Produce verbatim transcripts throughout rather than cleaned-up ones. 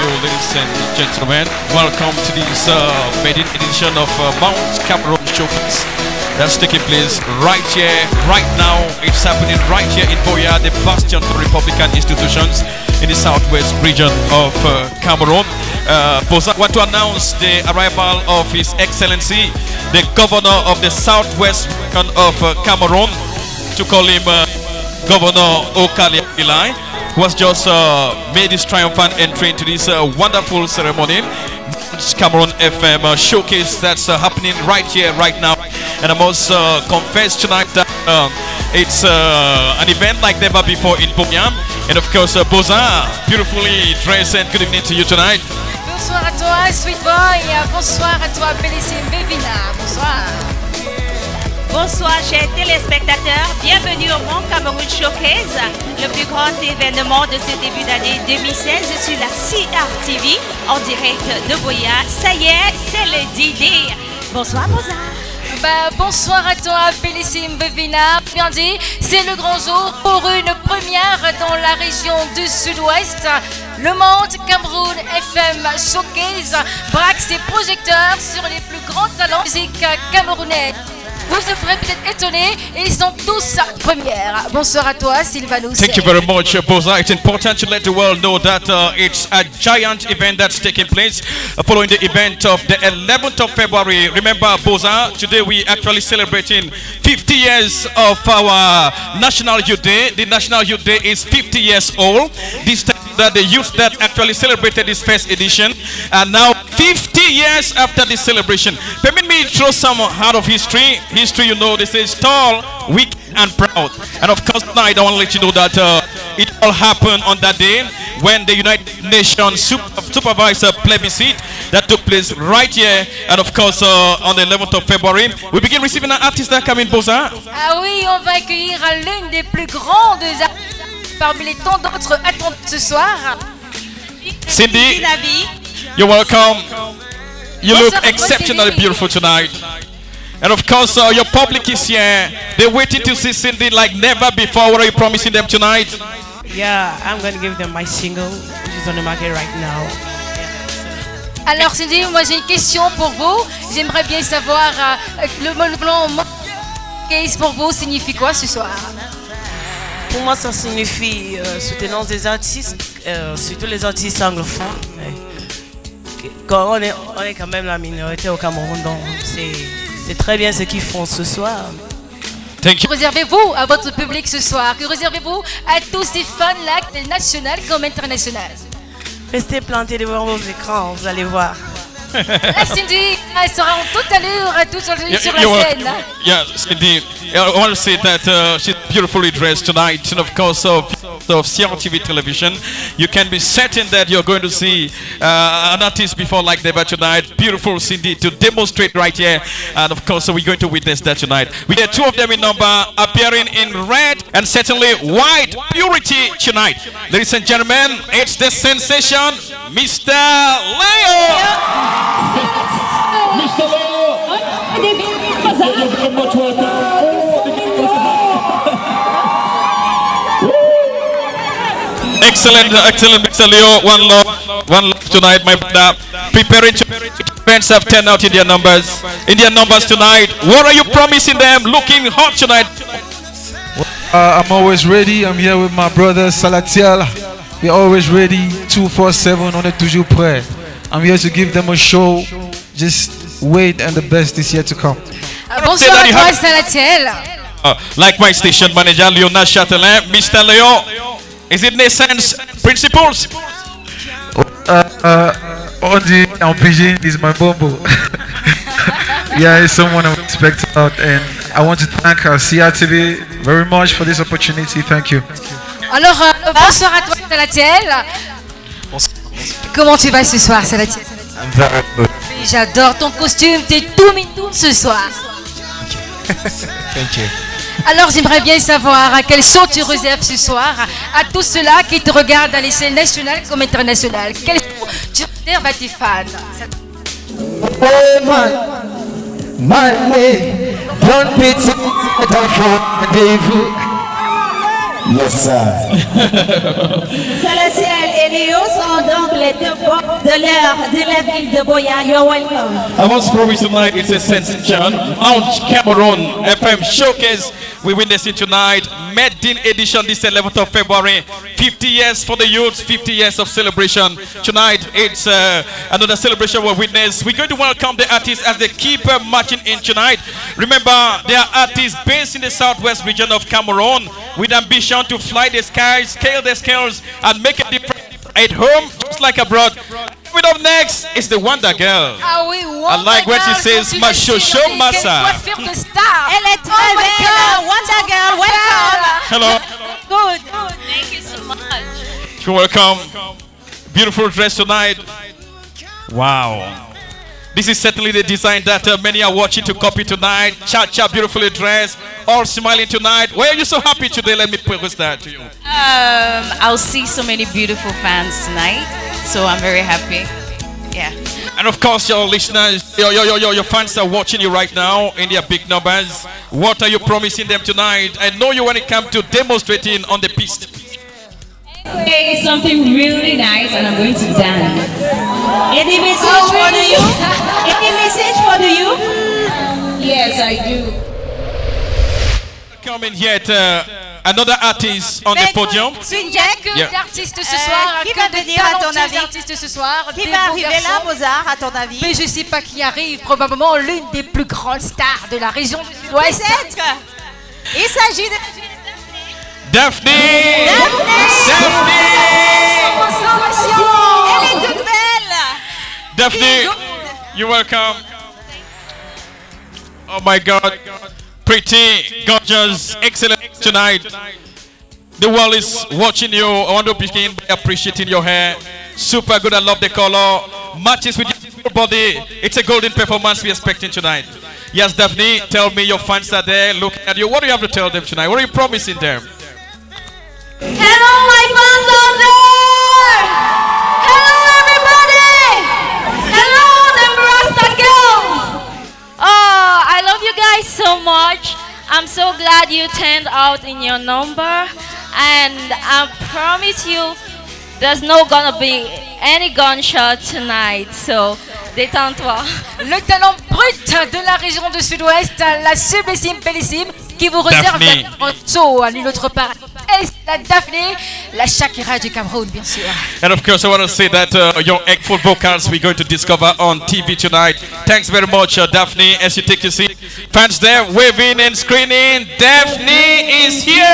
you, ladies and gentlemen. Welcome to this uh, maiden edition of uh, Mcfm Show Caz. That's taking place right here, right now. It's happening right here in Boya, the bastion for Republican institutions in the southwest region of uh, Cameroon. Uh, I want to announce the arrival of His Excellency, the Governor of the southwest region of uh, Cameroon, to call him uh, Governor Okali Ilai, who has just uh, made his triumphant entry into this uh, wonderful ceremony. It's Cameroon F M uh, showcase that's uh, happening right here, right now. And I must uh, confess tonight that uh, it's uh, an event like never before in Bomiam. And of course, uh, Boza, beautifully dressed, and good evening to you tonight. Bonsoir à toi, Sweet Boy, et bonsoir à toi, Bellissime Bevina. Bonsoir. Bonsoir chers téléspectateurs, bienvenue au Mcfm Show Caz, le plus grand événement de ce début d'année deux mille seize sur la C R T V en direct de Boya. Ça y est, c'est le D D. Bonsoir Mozart. Bah, bonsoir à toi, Bellissime Bevina. Bien dit, c'est le grand jour pour une première dans la région du sud-ouest. Le Mcfm F M Show Caz braque ses projecteurs sur les plus grands talents musique camerounais. Vous serez peut-être étonnés, ils sont tous premières. Bonsoir à toi, Sylvanus. Thank you very much, Boza. It's important to let the world know that uh, it's a giant event that's taking place uh, following the event of the eleventh of February. Remember, Boza, today we actually celebrating fifty years of our National Youth Day. The National Youth Day is fifty years old. This time that the youth that actually celebrated this first edition, and now fifty years after this celebration. Permit me to throw some heart of history. History, you know, this is tall, weak, and proud. And of course, tonight I want to let you know that uh, it all happened on that day when the United Nations super, supervisor plebiscite that took place right here, and of course uh, on the eleventh of February, we begin receiving an artist that come in, Boza. Ah oui, on va accueillir l'une des plus grandes artistes parmi les tant d'autres attentes ce soir. Cindy, you're welcome. You look exceptionally beautiful tonight. And of course, uh, your public is here. They're waiting to see Cindy like never before. What are you promising them tonight? Yeah, I'm going to give them my single, which is on the market right now. Alors Cindy, moi j'ai une question pour vous. J'aimerais bien savoir euh, le mot blanc Caz pour vous signifie quoi ce soir? Pour moi, ça signifie euh, soutenance des artistes, euh, surtout les artistes anglophones. Quand on est, on est quand même la minorité au Cameroun, donc c'est très bien ce qu'ils font ce soir. Thank you. Que réservez-vous à votre public ce soir? Que réservez-vous à tous ces fans-là, national comme international? Restez plantés devant vos écrans, vous allez voir. La Cindy, elle sera en toute allure à tout sur, Yeah, sur la scène. Yeah, Cindy, I want to say that uh, she's beautifully dressed tonight, and of course of, of C R T V television, you can be certain that you're going to see uh, an artist before like never tonight. Beautiful Cindy to demonstrate right here, and of course we're going to witness that tonight. We have two of them in number appearing in red and certainly white purity tonight. Ladies and gentlemen, it's the sensation, Mister Leo. Mister Leo, thank you very much, welcome. Excellent, excellent, Mister Leo. One love, one love tonight, my brother. Preparing to events have turned out in their numbers. In their numbers tonight. What are you promising them? Looking hot tonight. Uh, I'm always ready. I'm here with my brother Salatiel. We're always ready. two four seven, on est toujours prêt. I'm here to give them a show. Just wait, and the best is yet to come. Bonsoir à toi, Salatiel. Uh, like my station manager, Leonard Châtelain. Mister Leo, is it Naissance Principles? Uh, uh, on the on Beijing is my bumble. Yeah, it's someone I respect a lot, and I want to thank our C R T V very much for this opportunity. Thank you. Alors, euh, bonsoir à toi, Salatiel. Comment tu vas ce soir, Salatiel? J'adore ton costume, t'es tout mignon ce soir. Thank you. Alors j'aimerais bien savoir à quel son tu réserves ce soir à tous ceux-là qui te regardent à l'échelle nationale comme internationale. Quel son tu réserves à tes fans? Oh man, man, don't pity, don't forgive. Yes, sir. Salatiel est stéréo sont donc les deux bords de l'heure de la ville de Boya. You're welcome. I was promised tonight it's a sensation. Mount Cameroon F M Show Caz. We witnessing tonight, Medin edition this eleventh of February. fifty years for the youth, fifty years of celebration. Tonight it's uh, another celebration we'll witness. We're going to welcome the artists as they keep uh, marching in tonight. Remember, they are artists based in the southwest region of Cameroon with ambition to fly the skies, scale the scales, and make a difference at home just like abroad. Coming up next is the Wonder Girl. Ah oui, Wonder I like when she Girl, says quand tu Machocho décides, Massa. quelle coiffure de star. Elle est très Oh my belle. God. Wonder Girl, welcome. Hello. Good. Thank you so much. You're welcome. Beautiful dress tonight. Wow. This is certainly the design that uh, many are watching to copy tonight. Cha-cha, beautifully dressed, all smiling tonight. Why are you so happy today? Let me pose that to you. Um, I'll see so many beautiful fans tonight, so I'm very happy. Yeah. And of course, your listeners, your, your, your, your fans are watching you right now in their big numbers. What are you promising them tonight? I know you when it comes to demonstrating on the piste. Hey, something really nice, and I'm going to dance. Any message Oh, for the really? youth? Any message for the youth? Yes, I do. Coming yet, uh, another artist on the podium. Swing Il n'y a Jack. que Yeah. d'artistes ce Euh, soir, qui que va de venir à ton talentueux avis? artistes ce soir, Qui des va beaux arriver là, garçons. Mozart, à ton avis? Mais je sais pas qui arrive, probablement l'une des plus grandes stars de la région du Sud-Ouest. Peut-être. Il s'agit de... Daphne! Daphne! Elle est toute belle. Daphne, you're welcome. Oh my God. Pretty, gorgeous, excellent tonight. The world is watching you. I want to begin by appreciating your hair. Super good. I love the color. Matches with your body. It's a golden performance we're expecting tonight. Yes, Daphne, tell me your fans are there looking at you. What do you have to tell them tonight? What are you promising them? Hello, my fans out there. Hello, everybody. Hello, them Rasta girls. Oh, I love you guys so much. I'm so glad you turned out in your number, and I promise you, there's no gonna be any gunshot tonight. So, détends-toi. Le talent brut de la région du Sud-Ouest, la sublissime, bellissime, qui vous réserve Daphne. un saut à nulle autre part. Et la Daphne, la Shakira du Cameroun, bien sûr. And of course, I want to say that uh, your eggful vocals we're going to discover on T V tonight. Thanks very much, uh, Daphne, as you take your seat. Fans there waving and screaming. Daphne is here!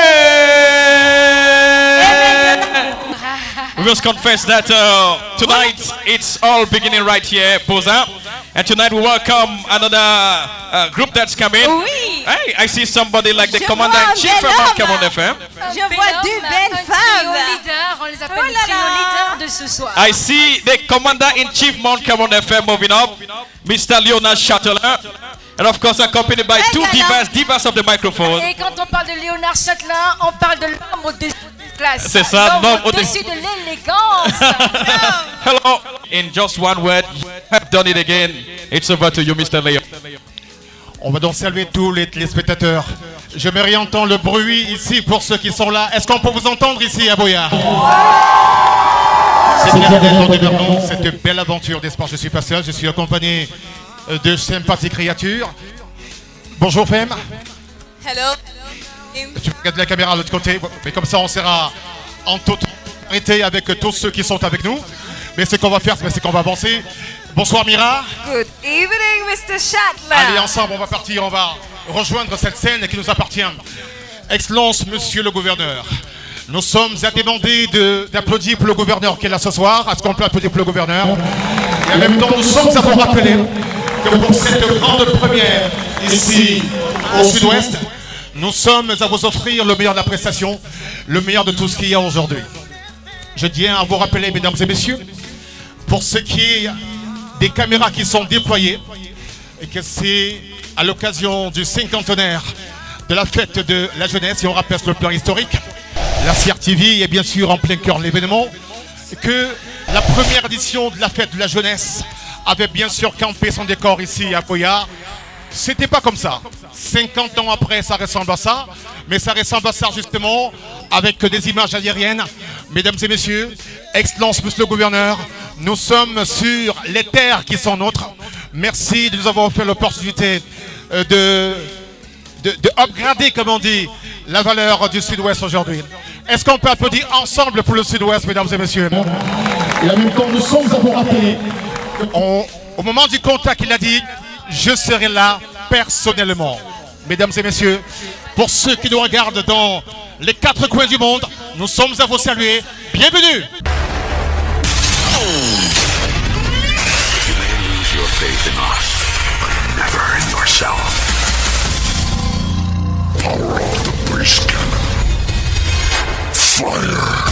We must confess that uh, tonight it's all beginning right here, Boza. And tonight we welcome another uh, group that's coming. Oui. Hey, I see somebody like the Je commander vois in un chief bel from homme. Cameroon F M. Je vois deux belles Un trio femmes. leader, on les appelle Oh le là trio là. leader de ce soir. I see the commander in chief Mount Cameroon F M moving up, Mister Leonard Chatelain, and of course accompanied by two divas, divas of the microphone. Et quand on parle de Léonard Chatelain, on parle de l'homme au-dessus de classe. C'est ça, l'homme au- au-dessus de l'élégance. Hello. In just one word, you have done it again. It's over to you, Mister Leo. On va donc saluer tous les téléspectateurs. J'aimerais entendre le bruit ici pour ceux qui sont là. Est-ce qu'on peut vous entendre ici à Boya? C'est bien d'être dans des Vernon, cette belle aventure, n'est-ce pas? Je suis pas seul, je suis accompagné euh, de sympathiques créatures. Bonjour Femme. Hello. Tu regardes la caméra de l'autre côté, mais comme ça on sera en totalité avec tous ceux qui sont avec nous. Mais ce qu'on va faire, c'est qu'on va avancer. Bonsoir Mira. Good evening, Mister Shatler. Allez, ensemble, on va partir, on va rejoindre cette scène qui nous appartient. Excellence, monsieur le gouverneur. Nous sommes à demander de- d'applaudir pour le gouverneur qui est là ce soir. Est-ce qu'on peut applaudir pour le gouverneur? Et en même temps, nous sommes à vous rappeler que pour cette grande première ici au sud-ouest, nous sommes à vous offrir le meilleur de la prestation, le meilleur de tout ce qu'il y a aujourd'hui. Je tiens à vous rappeler, mesdames et messieurs, pour ce qui est des caméras qui sont déployées, et que c'est à l'occasion du cinquantenaire de la fête de la jeunesse, et on rappelle le plan historique, la C R T V est bien sûr en plein cœur de l'événement, que la première édition de la fête de la jeunesse avait bien sûr campé son décor ici à Boya. C'était pas comme ça. cinquante ans après, ça ressemble à ça, mais ça ressemble à ça justement avec des images aériennes Mesdames et messieurs, Excellence, Monsieur le Gouverneur, nous sommes sur les terres qui sont nôtres. Merci de nous avoir offert l'opportunité de, de, de upgrader, comme on dit, la valeur du Sud-Ouest aujourd'hui. Est-ce qu'on peut applaudir ensemble pour le Sud-Ouest, mesdames et messieurs? Et en même temps, nous sommes à vous rappeler. On, au moment du contact, il a dit, je serai là personnellement. Mesdames et messieurs, pour ceux qui nous regardent dans les quatre coins du monde, nous sommes à vous saluer. Bienvenue! You may lose your faith in us, but never in yourself. Power of the breast cannon. Fire!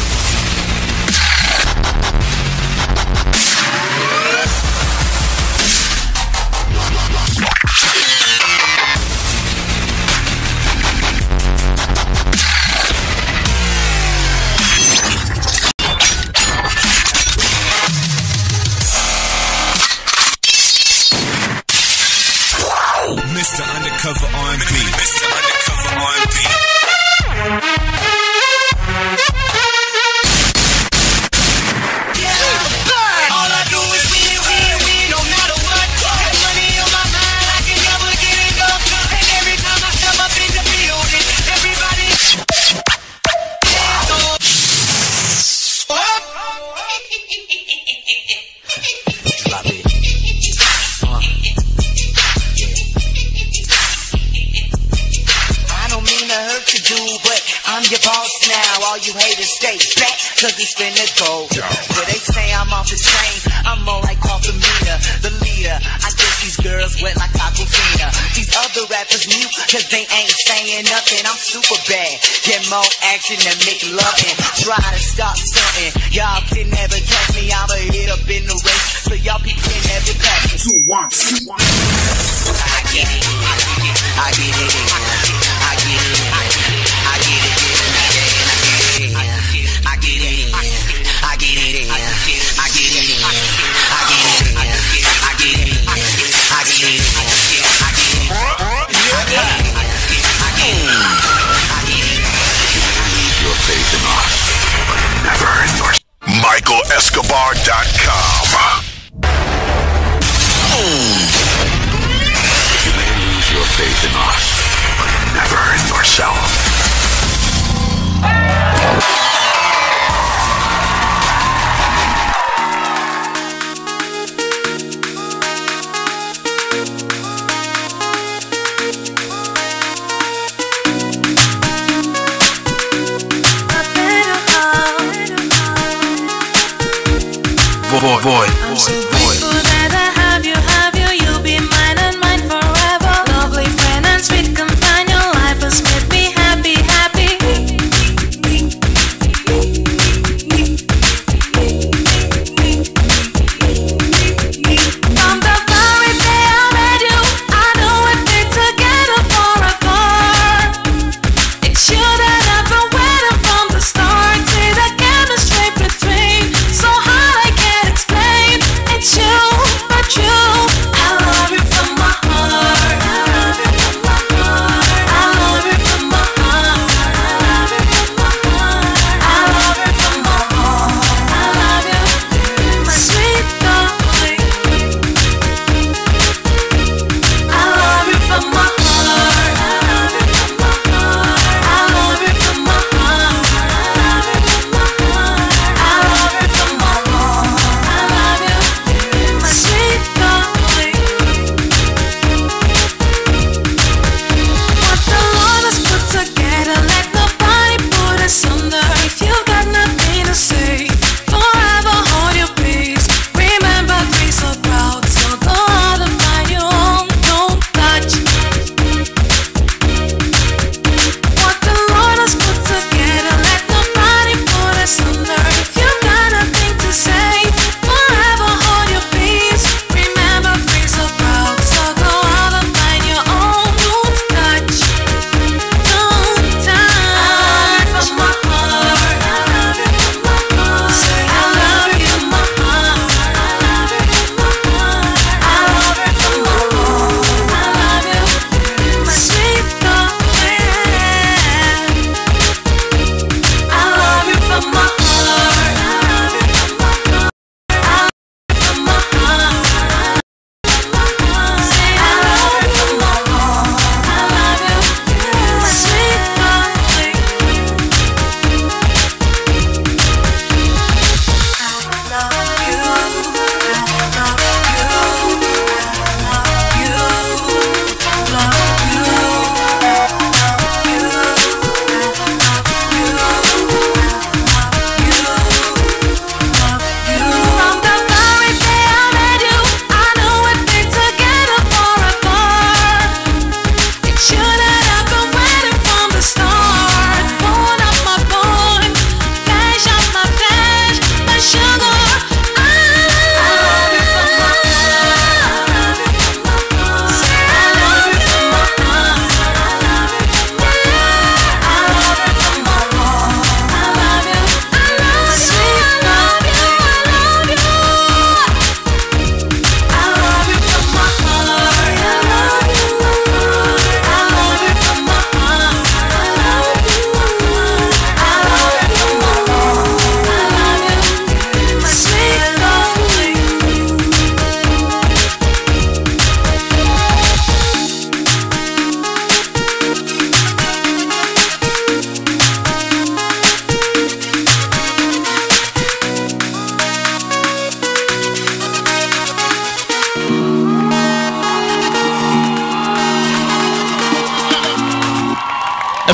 Mister Undercover R and B. Mister Undercover R and B. All I do is win, win, win, no matter what. Got money on my mind, I can never get enough. And every time I step up in the building, everybody but I'm your boss now. All you haters stay back, cause it's finna go. But they say I'm off the chain, I'm more like Coffee-Mina, the leader. I get these girls wet like Aquafina. These other rappers mute, cause they ain't saying nothing. I'm super bad, get more action than make loving. Try to stop something, y'all can never catch me. I'm a hit up in the race, so y'all people can never catch me. Two, one, two, one. I get it, I get it, I get it, I get it. I get it, I get it, I get it, I get it, I get it, I get it, I Lose your faith in us, but never in your Michael Escobar dot com. You may lose your faith in us, but never in yourself. Boy, boy, I'm so grateful that I have you, have you. You'll be mine and mine forever. Lovely friend and sweet companion. Life has made me happy, happy. From the very day I met you, I know we'd be together forever. It's you that I've been waiting from the start. See the chemistry between, so hard I can't explain. It's you.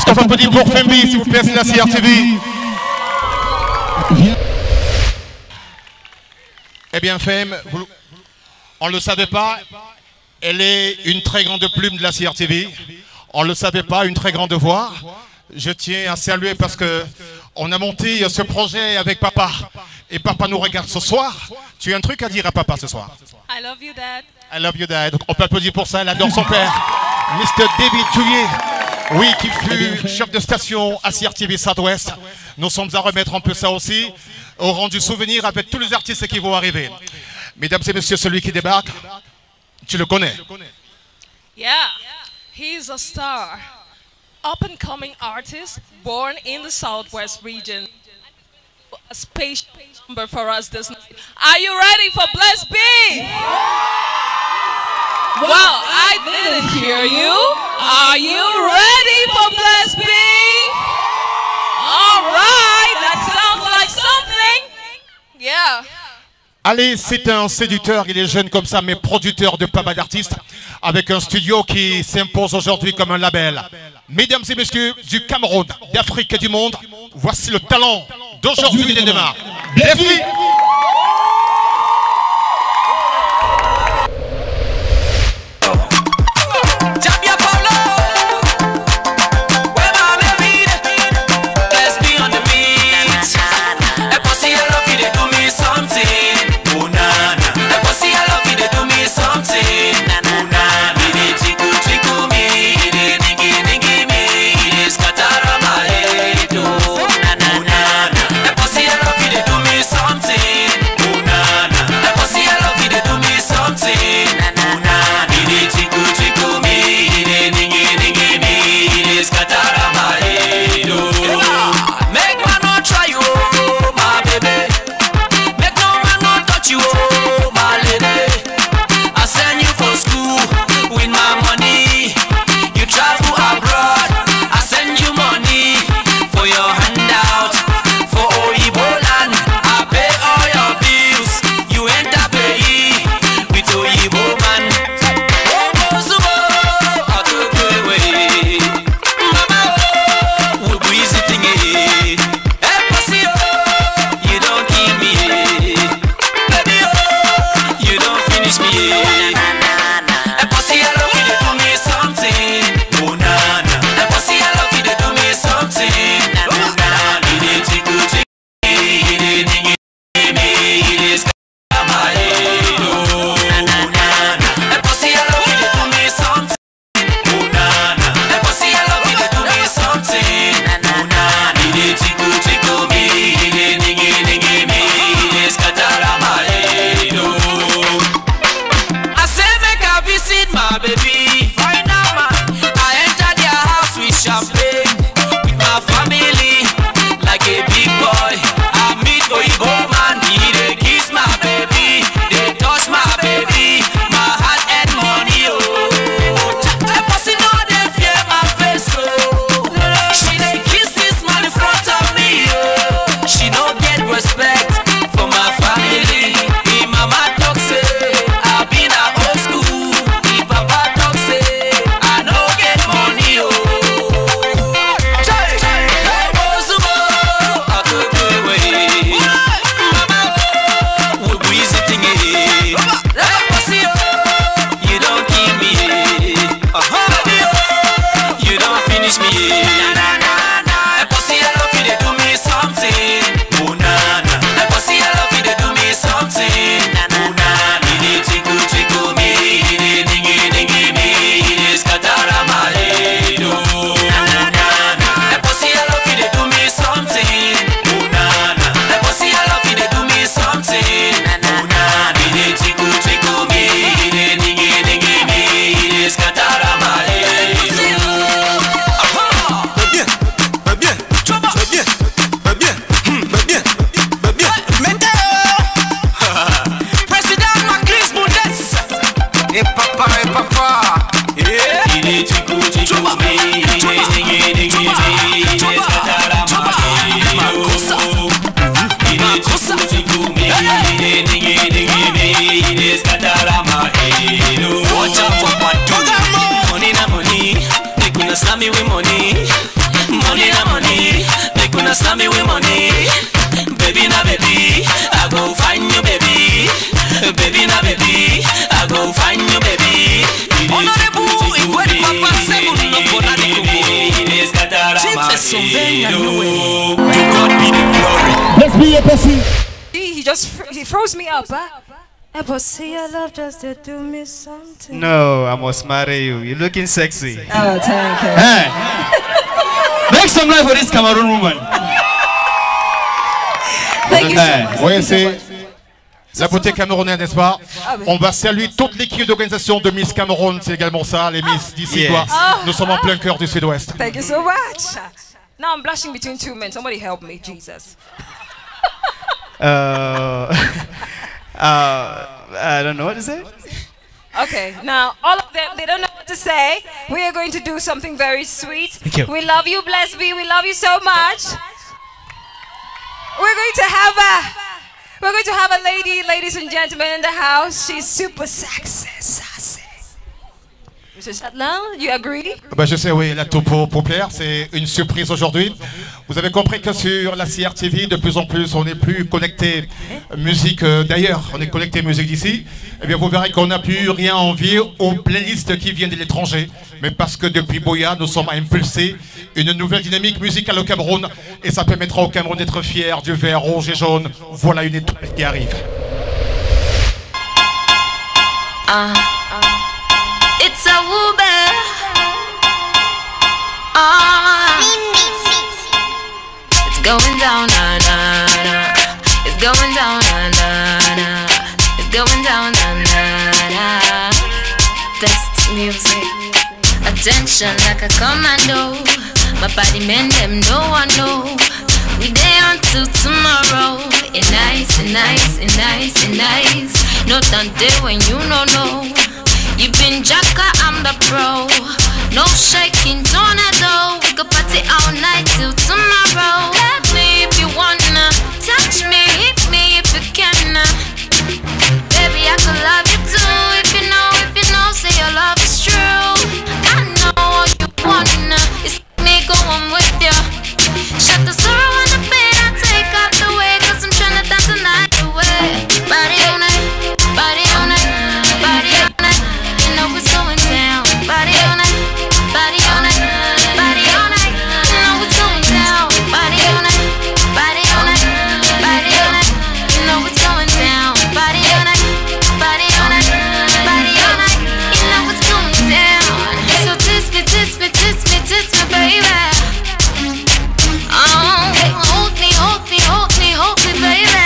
Est-ce qu'on peut dire pour Fembi, s'il vous plaît, c'est la C R T V? Eh bien, Femme, vous, on ne le savait pas, elle est une très grande plume de la C R T V. On ne le savait pas, une très grande voix. Je tiens à saluer parce que on a monté ce projet avec papa. Et papa nous regarde ce soir. Tu as un truc à dire à papa ce soir? I love you, Dad. I love you, Dad. On peut applaudir pour ça, elle adore son père. Mister David Touillet, oui, qui fut chef de station à C R T V Southwest. Nous sommes à remettre un peu ça aussi, au rang du souvenir avec tous les artistes qui vont arriver. Mesdames et messieurs, celui qui débarque, tu le connais. Yeah, he's a star. Up-and-coming artist, born in the Southwest region. A special number for us this night. Are you ready for Bless B? Well, I didn't hear you. Are you ready for Bless B? All right, that sounds like something. Yeah. Allez, c'est un séducteur, il est jeune comme ça, mais producteur de pas mal d'artistes, avec un studio qui s'impose aujourd'hui comme un label. Mesdames et messieurs du Cameroun, d'Afrique et du monde, voici le talent d'aujourd'hui et de demain. Bienvenue. Slam me with money. wanna slam me with money. Baby na baby, I go find you baby. Baby na baby, I go find you baby. Honorable, igual papa seven no bona de kubo. To God be the glory. Let's be a person. He just he froze me up, huh? But see your love just to do me something. No, I must marry you. You're looking sexy. Oh, thank you. Hey, make some noise for this Cameroon woman. Thank you so much. Oui, c'est la beauté camerounaise, n'est-ce pas? On va saluer toute l'équipe d'organisation de Miss Cameroun, c'est également ça, les Miss d'ici. Yes. Quoi. Oh. Nous sommes en plein cœur du Sud-Ouest. Thank you so much. Now I'm blushing between two men. Somebody help me, Jesus. Uh, uh, I don't know what to say. Okay, now all of them, they don't know what to say. We are going to do something very sweet. Thank you. We love you, bless me. We love you so much. We're going to have a, we're going to have a lady, ladies and gentlemen, in the house. She's super sexy, sassy. Monsieur Châtelain, you agree? Ben je sais, oui, la topo pour plaire, c'est une surprise aujourd'hui. Vous avez compris que sur la C R T V, de plus en plus, on n'est plus connecté musique euh, d'ailleurs, on est connecté musique d'ici. Eh bien, vous verrez qu'on n'a plus rien à envier aux playlists qui viennent de l'étranger. Mais parce que depuis Boya, nous sommes à impulser une nouvelle dynamique musicale au Cameroun. Et ça permettra au Cameroun d'être fier du vert rouge et jaune. Voilà une étoile qui arrive. Uh, it's a woober. Uh, it's going down, na na na. It's going down, na na na. It's going down, na na na. Best music. Attention like a commando. My body man, them no one know. We day until tomorrow. It nice, it nice, it nice, it nice. No done day when you no know. You been Jacka, I'm the pro. No shaking, tornado. We go party all night till tomorrow. Let me if you wanna. Touch me, hit me if you can. Baby, I could love you too. If you know, if you know, say your love is true. I know what you wanna. It's me going with you. Shut the sorrow on the bed, I take out the way. Cause I'm tryna dance the night away. Body on it, body on it, body on it. You know it's going down. Body on it, body on it, body on it. You know it's going down. Body on it, body on it, body on it. You know it's going down. Body on it, body on it, body on it. You know it's going down. So kiss me, kiss me, kiss me, kiss me, baby. Oh, hold me, hold me, hold me, hold me, baby.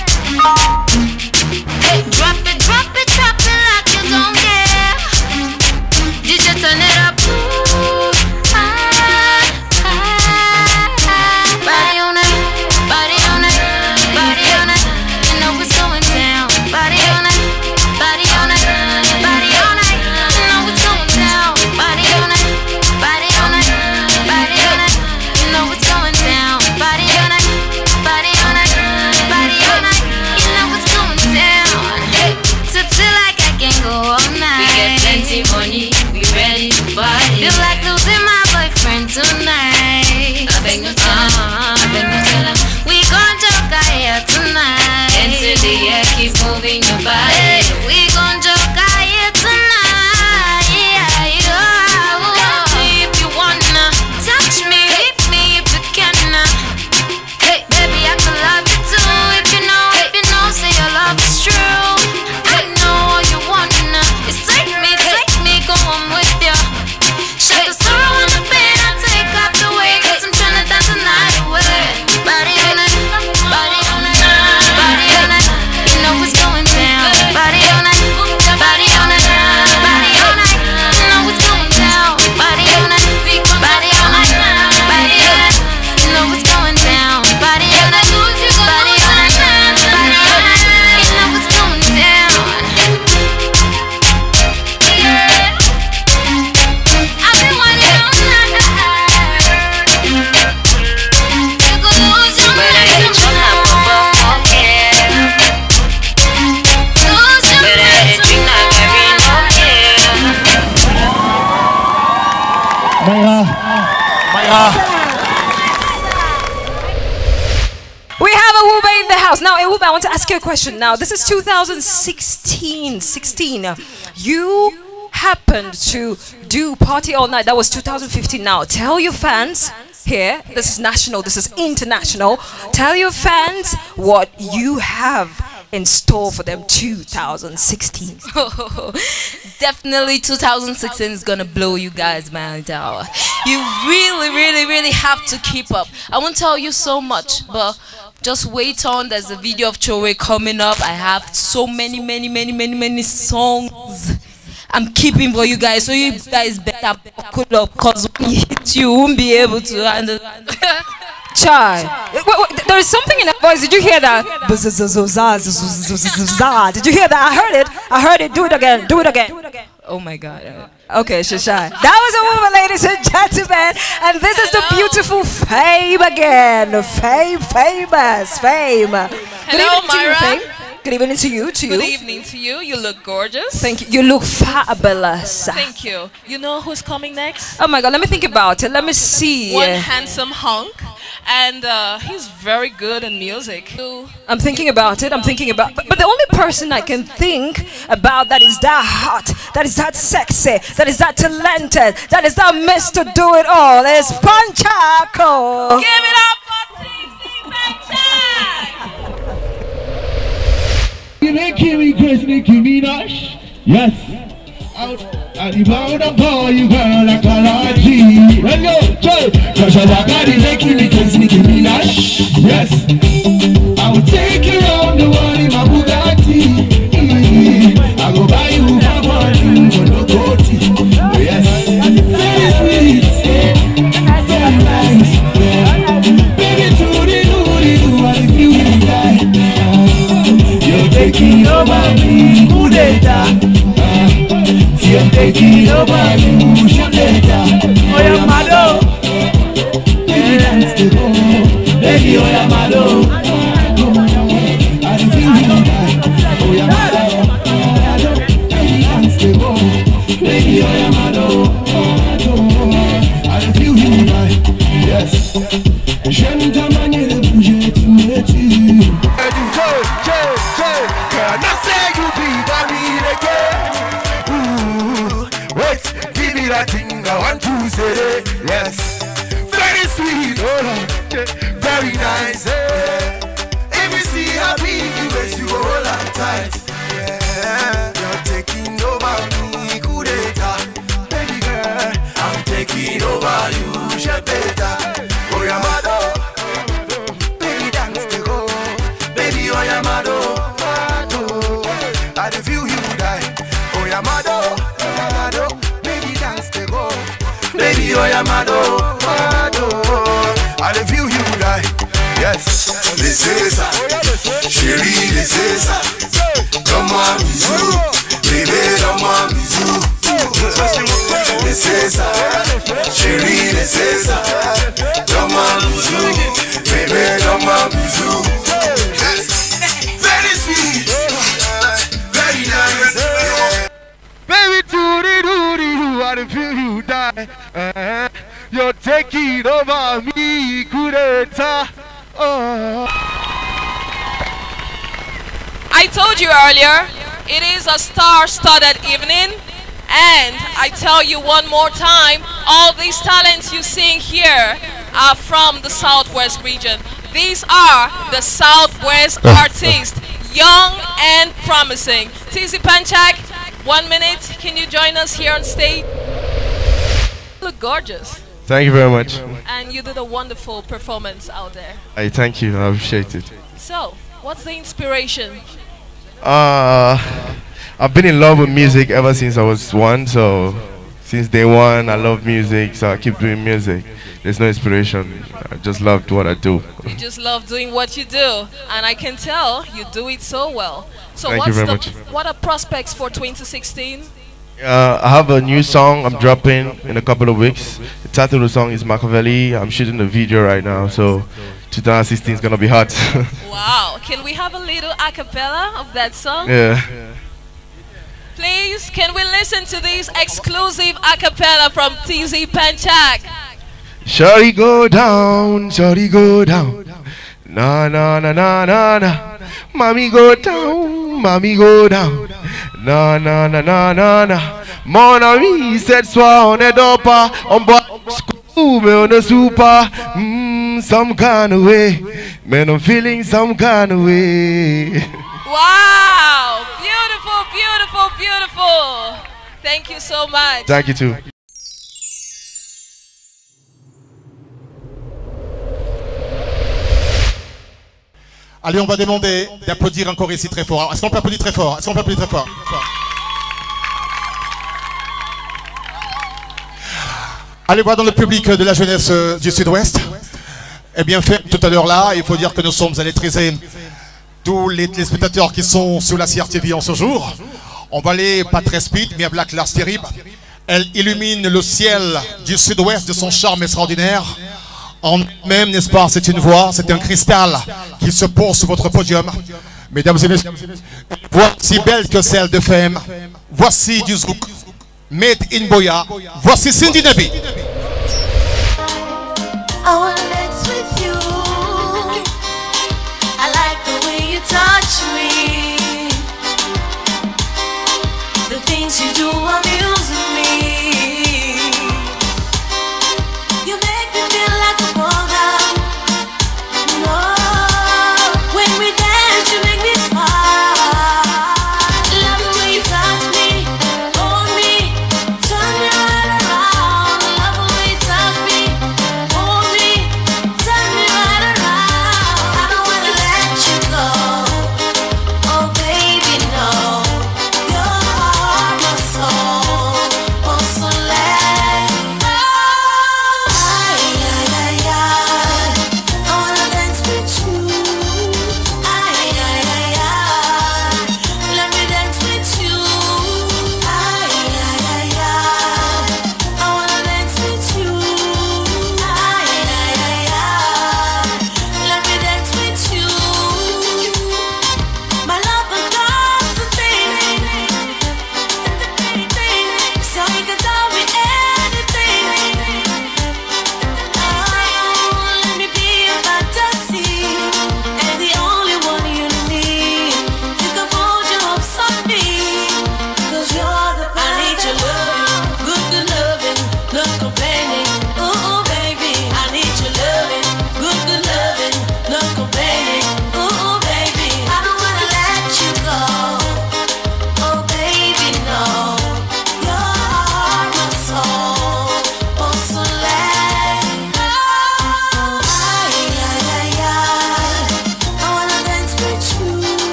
Hey, drop it, drop it, drop it like you don't care. Did you turn it up? Ooh, ah, ah, ah. Body on it, body on it, body on it. You know it's going down. Body on it, body on it, body on it. You know it's going down. Body on it, body on it, body on it. You know it's going down. Body on it, body on it, body on it. You know it's going down. Tipsy like I can go all night. We get plenty money, we ready to party. Feel like losing my boyfriend tonight. I beg no tell him, I beg no tell him. We gon' joke out here tonight. Hands in the air, keep moving your body. Hey, we gon' joke out here tonight. Yeah, yeah. Love me if you wanna. Touch me, hit me if you can. Hey, baby, I can love you too. If you know, if you know, say your love is true. I know all you wanna. It's take me, take me, go on with ya. Shut the sorrow on the bed, I take out the way. Cause I'm tryna dance the night away. Body on it, body on it, body on it. You know it's going down. Body on it, body on it, body on it. You know it's going down. Body on it, body on it, body on it. You know it's going down. Body on it, body on it, body on it. You know it's going down. Yeah, I've been waiting all night. You could lose your mind tonight. Lose your mind tonight. Mayra. Mayra. Mahbuba, I want to ask you a question now. This is two thousand sixteen. sixteen. You happened to do Party All Night. That was two thousand fifteen now. Tell your fans here, this is national, this is international. Tell your fans what you have in store for them two thousand sixteen. Definitely two thousand sixteen is gonna blow you guys mind out. You really, really, really have to keep up. I won't tell you so much, but just wait on. There's a video of Chowe coming up. I have so many, many, many, many, many songs I'm keeping for you guys, so you guys better buckle up, because when you hit, you won't be able to handle. Chai, wait, wait, there is something in that voice. Did you hear that? Did you hear that? I heard it. I heard it. Do it again. Do it again. Oh my God. Okay, Shashai. That was a woman, ladies and gentlemen. And this is the beautiful Fame again. Fame, famous, Fame. Hello, Myra. Good evening to you, to you. Good evening to you. You look gorgeous. Thank you. You look fabulous. Thank you. You know who's coming next? Oh my God, let me think about it. Let me see. One handsome hunk. And uh, he's very good in music. I'm thinking about it. I'm thinking about but, but the only person I can think about that is that hot, that is that sexy, that is that talented, that is that Mister Do It All is Panchako. Give it up for T C Panchak! You making me crazy, Nicki Minaj? Yes. Out at the bound of all you girl like a Raji. Let's go, Joe. Cause your body making me crazy, Nicki Minaj. Yes. I will take you around the world in my Bugatti. I go buy you for money, but no goatee. Oh yes. Very sweet, very nice. Baby, toody doody do I feel you die. You're taking over me, coup d'etat. You're taking over you, shoot later. Oh, you're malo. Baby, dance the go. Baby, oh, you're malo. I feel you die. Oh, you're malo. Baby, dance the go. Baby, oh, you're malo. I feel you die. Yes. J'aime ta manière de bouger, tu me tues. Joe, Joe, Joe. Can I say you be by me again? Wait, give me that thing I want to say. Yes, very sweet, oh no, very nice. Yeah. If you see how big you makes you hold on tight. Yeah, you're taking over me, coup d'etat. Baby girl, I'm taking over you, Shepeta. Oh Yamado, baby dance to go. Baby oh Yamado, I feel you die. Oh Yamado. Baby, oh, yeah, mado, mado. I love you, you die. Yes, this is ça. Chérie, this is ça. Donne-moi un bisou. Bébé, donne-moi un bisou. This is ça. Chérie, this is ça. Donne-moi un bisou. Bébé, donne-moi un bisou. Very sweet. Very nice. Baby, doody doody doo, I feel you die. Uh, you're taking over me, coup d'etat. Oh. I told you earlier, it is a star-studded evening, and I tell you one more time, all these talents you seeing here are from the Southwest region. These are the Southwest artists, young and promising. T C Panchak, one minute, can you join us here on stage? You look gorgeous. Thank you very much. And you did a wonderful performance out there. I thank you, I appreciate it. So, what's the inspiration? Uh, I've been in love with music ever since I was one, so since day one I love music, so I keep doing music. There's no inspiration, I just love what I do. You just love doing what you do, and I can tell you do it so well. So Thank what's you very the, much. what are prospects for twenty sixteen? Uh, I have a new song I'm dropping in a couple of weeks. The title of the song is Mcfm. I'm shooting the video right now, so twenty sixteen is gonna be hot. Wow, can we have a little a cappella of that song? Yeah. Please, can we listen to this exclusive a cappella from T Z Panchak? Shawty go down, shawty go down. Na na na na na na. Mommy go down, mommy go down. Na na na na na na. Mon ami, cette soir on est dopa, on boit screw, mais on est super. Mm, some kind of way, man, I'm feeling some kind of way. Wow! Beautiful, beautiful, beautiful. Thank you so much. Thank you too. Allez, on va demander d'applaudir encore ici très fort. Est-ce qu'on peut applaudir très fort? Est-ce qu'on peut applaudir très fort? Allez voir dans le public de la jeunesse du Sud-Ouest. Eh bien fait, tout à l'heure là, il faut dire que nous sommes allés électriser tous les téléspectateurs qui sont sur la C R T V en ce jour. On va aller pas très speed, mais avec la classe terrible. Elle illumine le ciel du Sud-Ouest de son charme extraordinaire. En même, n'est-ce pas, c'est une voix, c'est un cristal qui se pose sur votre podium. Mesdames et messieurs, une voix si belle que celle de Femme. Voici du zouk, made in Boya. Voici Cindy Nabi. I wanna dance with you. I like the way you touch me. The things you do amuse me. You make me feel like a woman. No, when we dance, you make me smile. Love the way you touch me, hold me, turn me right around. Love the way you touch me, hold me, turn me right around. I don't wanna let you go.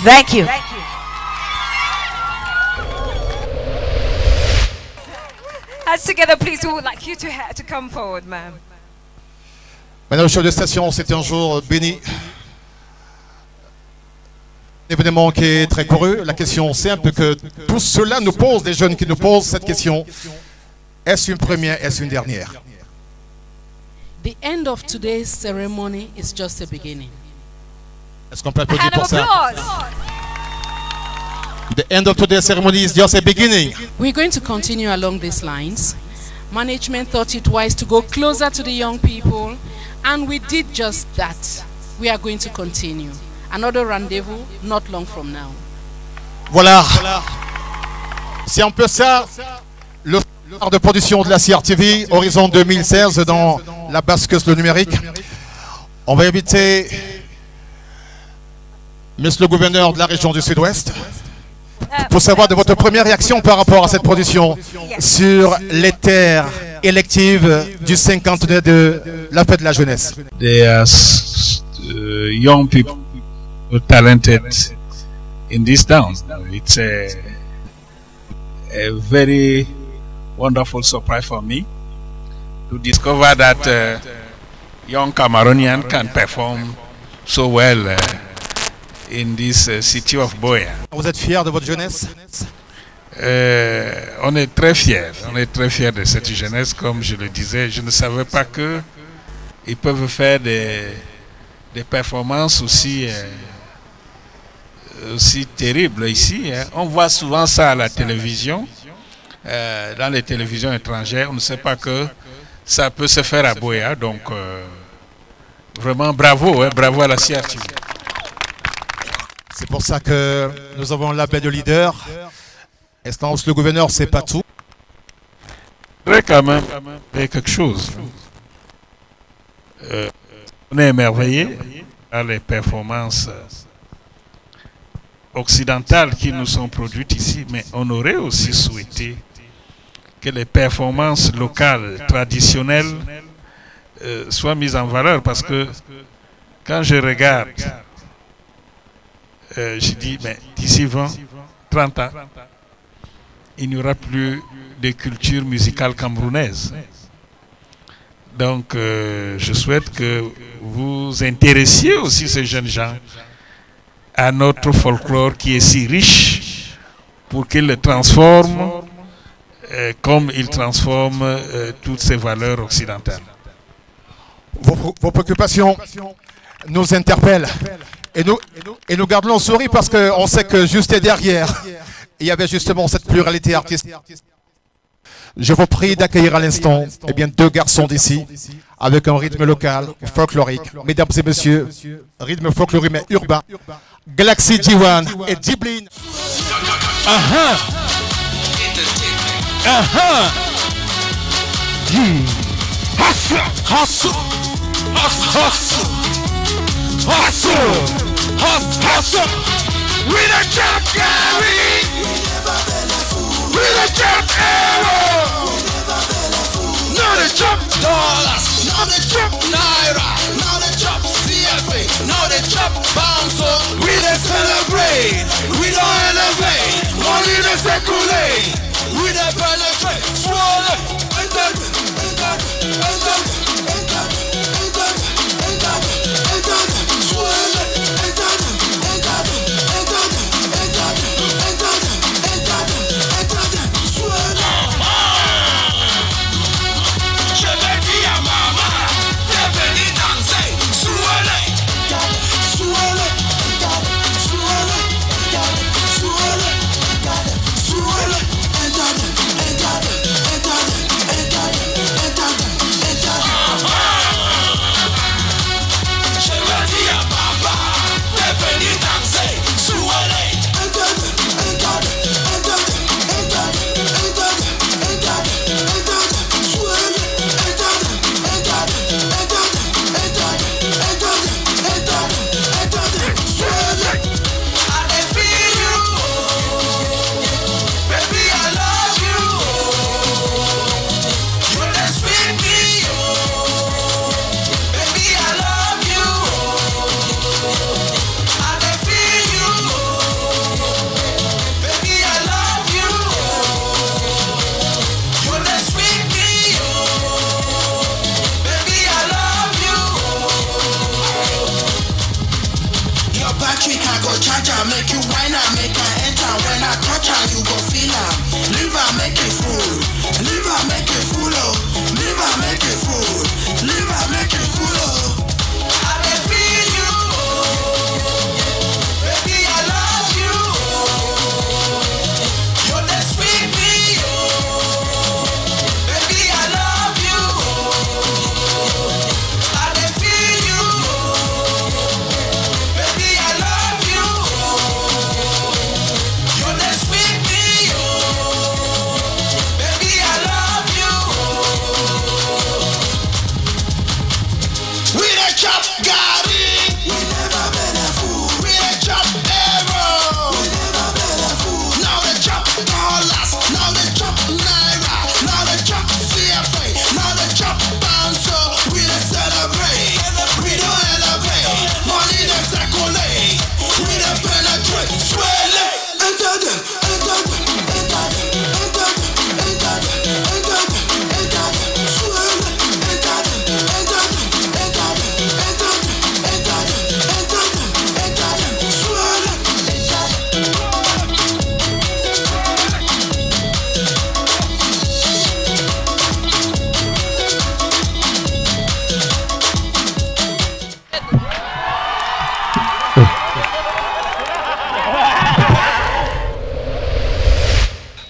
Thank you. Hands together, please. We would like you to, ha to come forward, ma'am. Madame le chef de station, c'était un jour béni. Un événement qui est très couru. La question simple que tout cela nous pose, des jeunes qui nous posent cette question. Est-ce une première, est-ce une dernière? The end of today's ceremony is just a beginning. Est-ce qu'on peut applaudir pour ça? The end of today's ceremony is just a beginning. We're going to continue along these lines. Management thought it wise to go closer to the young people, and we did just that. We are going to continue. Another rendezvous not long from now. Voilà. C'est un peu ça le phare de production de la C R T V, Horizon deux mille seize, dans la basqueuse le numérique. On va inviter Monsieur le gouverneur de la région du Sud-Ouest pour savoir de votre première réaction par rapport à cette production sur les terres électives du cinquantenaire de la fête de la jeunesse. There are uh, young people who are talented in this town. It's a, a very wonderful surprise for me to discover that uh, young Cameroonian can perform so well uh, in this uh, city of Boya. Vous êtes fiers de votre jeunesse? Euh, on est très fiers, on est très fiers de cette jeunesse, comme je le disais. Je ne savais pas que ils peuvent faire des, des performances aussi, euh, aussi terribles ici. Hein. On voit souvent ça à la télévision, euh, dans les télévisions étrangères. On ne sait pas que ça peut se faire à Boya. Donc, euh, vraiment bravo, hein, bravo à la C R T V. C'est pour ça que nous avons un label de leader. Est-ce le gouverneur, c'est pas tout? Vrai quand même, il y a quelque chose. Euh, on est émerveillé par les performances occidentales qui nous sont produites ici, mais on aurait aussi souhaité que les performances locales, traditionnelles, euh, soient mises en valeur, parce que quand je regarde, euh, je dis, mais d'ici vingt, trente ans, il n'y aura plus de culture musicale camerounaise. Donc, euh, je souhaite que vous intéressiez aussi ces jeunes gens à notre folklore qui est si riche, pour qu'ils le transforment euh, comme ils transforment euh, toutes ces valeurs occidentales. Vos, vos préoccupations nous interpellent et nous, et nous gardons le sourire parce qu'on sait que juste derrière, il y avait justement cette pluralité artistique. Je vous prie d'accueillir à l'instant eh bien, deux garçons d'ici avec un rythme local, folklorique. Mesdames et messieurs, rythme folklorique mais urbain. Galaxy G un et Diblin. Uh-huh. Uh-huh. Hustle, hustle, hustle, hustle, hustle, hustle. We the champ, Gary. We the champ, Arrow. Now the champ dollars, now the champ naira, now the champ C F A, now the champ bouncer. We the celebrate, we don't elevate, money the circulate. We the penetrate, swallow, enter, enter, enter, enter, enter, enter, enter, swallow, enter, enter, enter, enter, enter, enter, enter, swallow. Je vais dire à maman, t'es venu danser, swallow, swallow, swallow, swallow,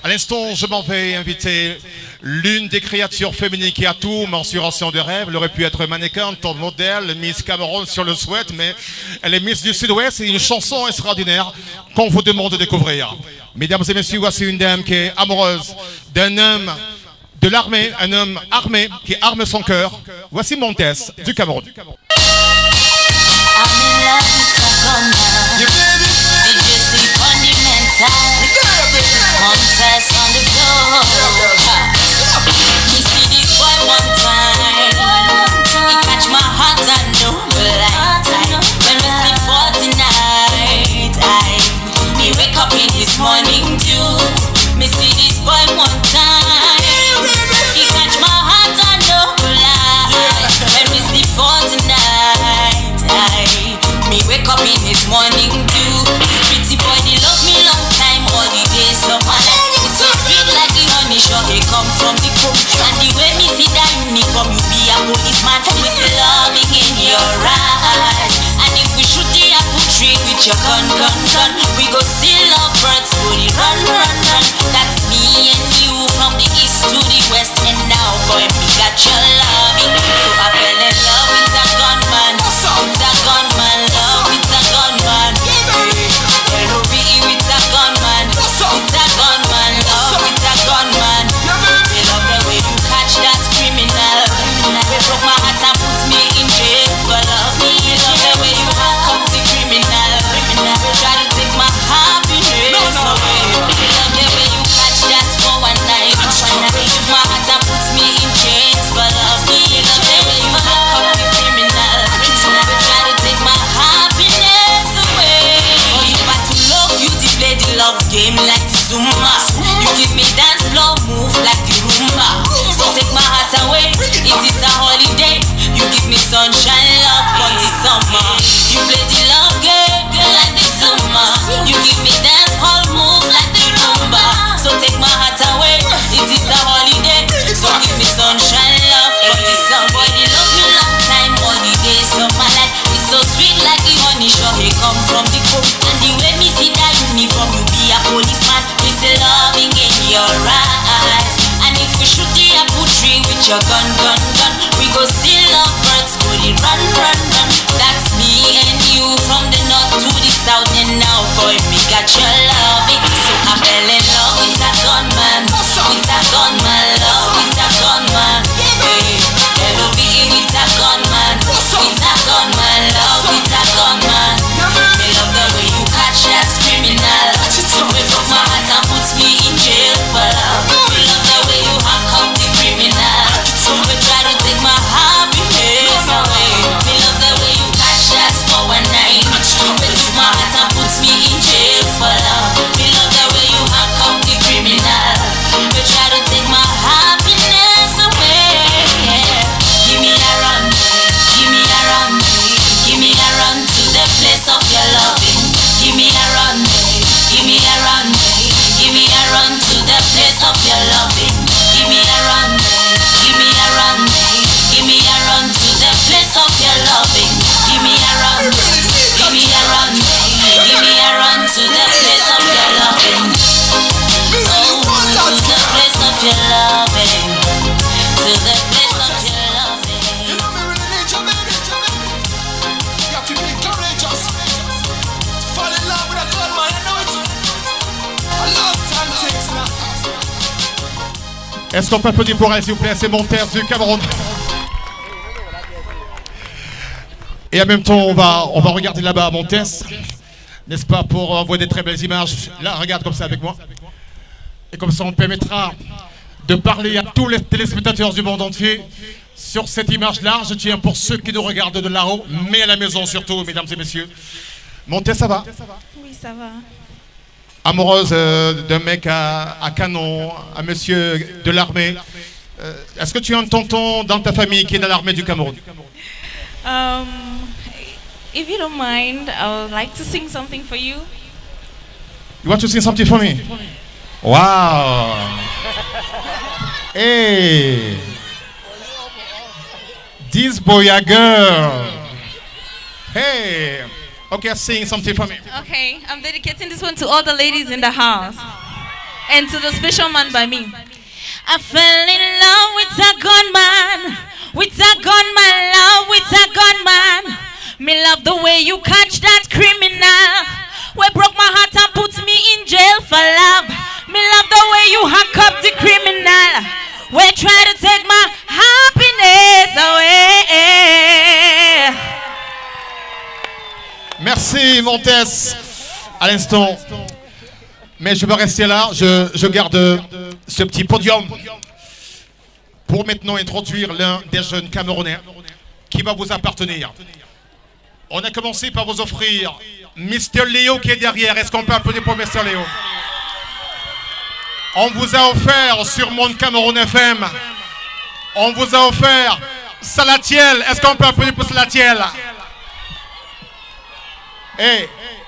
À l'instant, je m'en vais inviter l'une des créatures féminines qui a tout, mensuration de rêve. Elle aurait pu être mannequin, ton modèle, Miss Cameroun sur le souhait, mais elle est Miss du Sud-Ouest et une chanson extraordinaire qu'on vous demande de découvrir. Mesdames et messieurs, voici une dame qui est amoureuse d'un homme de l'armée, un homme armé qui arme son cœur. Voici Montez du Cameroun. Montez on the floor. You see this boy one time, he catch my heart and no blind time. When we sleep for the night, I me wake up in this morning too. Me see this boy one time, he catch my heart and no blind. When we sleep for the night, I me wake up in this morning too. This pretty boy, they love me long time, all the days of my life. It's so sweet like the honey, sure he come from the cook. And the way me see that uniform, you be a policeman with the loving in your eyes. And if we shoot the apple tree with your gun, gun, gun, we go see love birds, booty run, run, run. That's me and you from the east to the west. And now, boy, me got your loving. So I fell in love with a gunman, with a gunman, love with a gunman. L O V E with a gunman, with a gunman, love with a gunman. They love the way you catch that criminal. They broke my heart and put me in jail for love. They love the way you handcuff the criminal. They try to take my happiness away. They love the way you catch that for one night. They took my heart and put me in chains for love. They love the way you handcuff the criminal. They try to take my happiness away. Oh, you got to love you to play the love game like the Zumba. You give me dance floor move like the Roomba. So take my heart away, it is a holiday. You give me sunshine, love for the summer. You play the love game like the Zumba. You give me dance hall move like the Roomba. So take my heart away, it is a holiday. So give me sunshine, love for the summer. Boy, they love me long time, all the days of my life. It's so sweet like the honey, sure he come from the cook. And the way me see that uniform, you be a policeman with the loving in your eyes. And if we shoot the apple tree with your gun, gun, gun, we go see love birds, booty run, run, run. That's me and you from the north to the south. And now, boy, me got your loving. So I fell in love with a gunman, with a gunman, love with a gunman. Hey, L O V E with a gunman, with a gunman, love with a gunman. They love the way you catch that criminal. They broke my heart and put me in jail for love. They love the way you handcuff the criminal. They try to take my happiness away. They love the way you catch that for one night. They took my heart and put me in jail for love. They love the way you handcuff the criminal. They try to take my happiness away. Yeah. Give me a run, give me a run, give me a run to the place of your loving. Give me a run, give me a run, give me a run to the place of your loving. Give me a run, give me a run, give me a run to the place of your loving. Give me a run, give me a run, give me a run to the place of your loving. Oh, to the place of your loving, to the place of your loving. You know me really need your baby, your baby. You have to be courageous. Fall in love with a girl, man. I know it's a long time takes now. Est-ce qu'on peut applaudir pour elle, s'il vous plaît? C'est Montez du Cameroun. Et en même temps, on va, on va regarder là-bas à Montez, n'est-ce pas, pour envoyer des très belles images. Là, regarde comme ça avec moi. Et comme ça, on permettra de parler à tous les téléspectateurs du monde entier sur cette image-là. Je tiens pour ceux qui nous regardent de là-haut, mais à la maison surtout, mesdames et messieurs. Montez, ça va? Oui, ça va. Amoureuse euh, d'un mec à, à canon, un monsieur de l'armée. Euh, Est-ce que tu as un tonton dans ta famille qui est dans l'armée du Cameroun? Um, if you don't mind, I would like to sing something for you. You want to sing something for me? Wow! Hey! This boy a girl! Hey! Okay, sing something for me. Okay, I'm dedicating this one to all the ladies in the house. and to the special man by me. I fell in love with a gunman, with a gunman, love with a gunman. Me love the way you catch that criminal, we broke my heart and put me in jail for love. Me love the way you hack up the criminal, we try to take my happiness away. Merci Montes à l'instant. Mais je vais rester là, je, je garde ce petit podium pour maintenant introduire l'un des jeunes Camerounais qui va vous appartenir. On a commencé par vous offrir mister Léo qui est derrière. Est-ce qu'on peut applaudir pour mister Léo? On vous a offert sur Monde Cameroun F M. On vous a offert Salatiel. Est-ce qu'on peut applaudir pour Salatiel? Hey.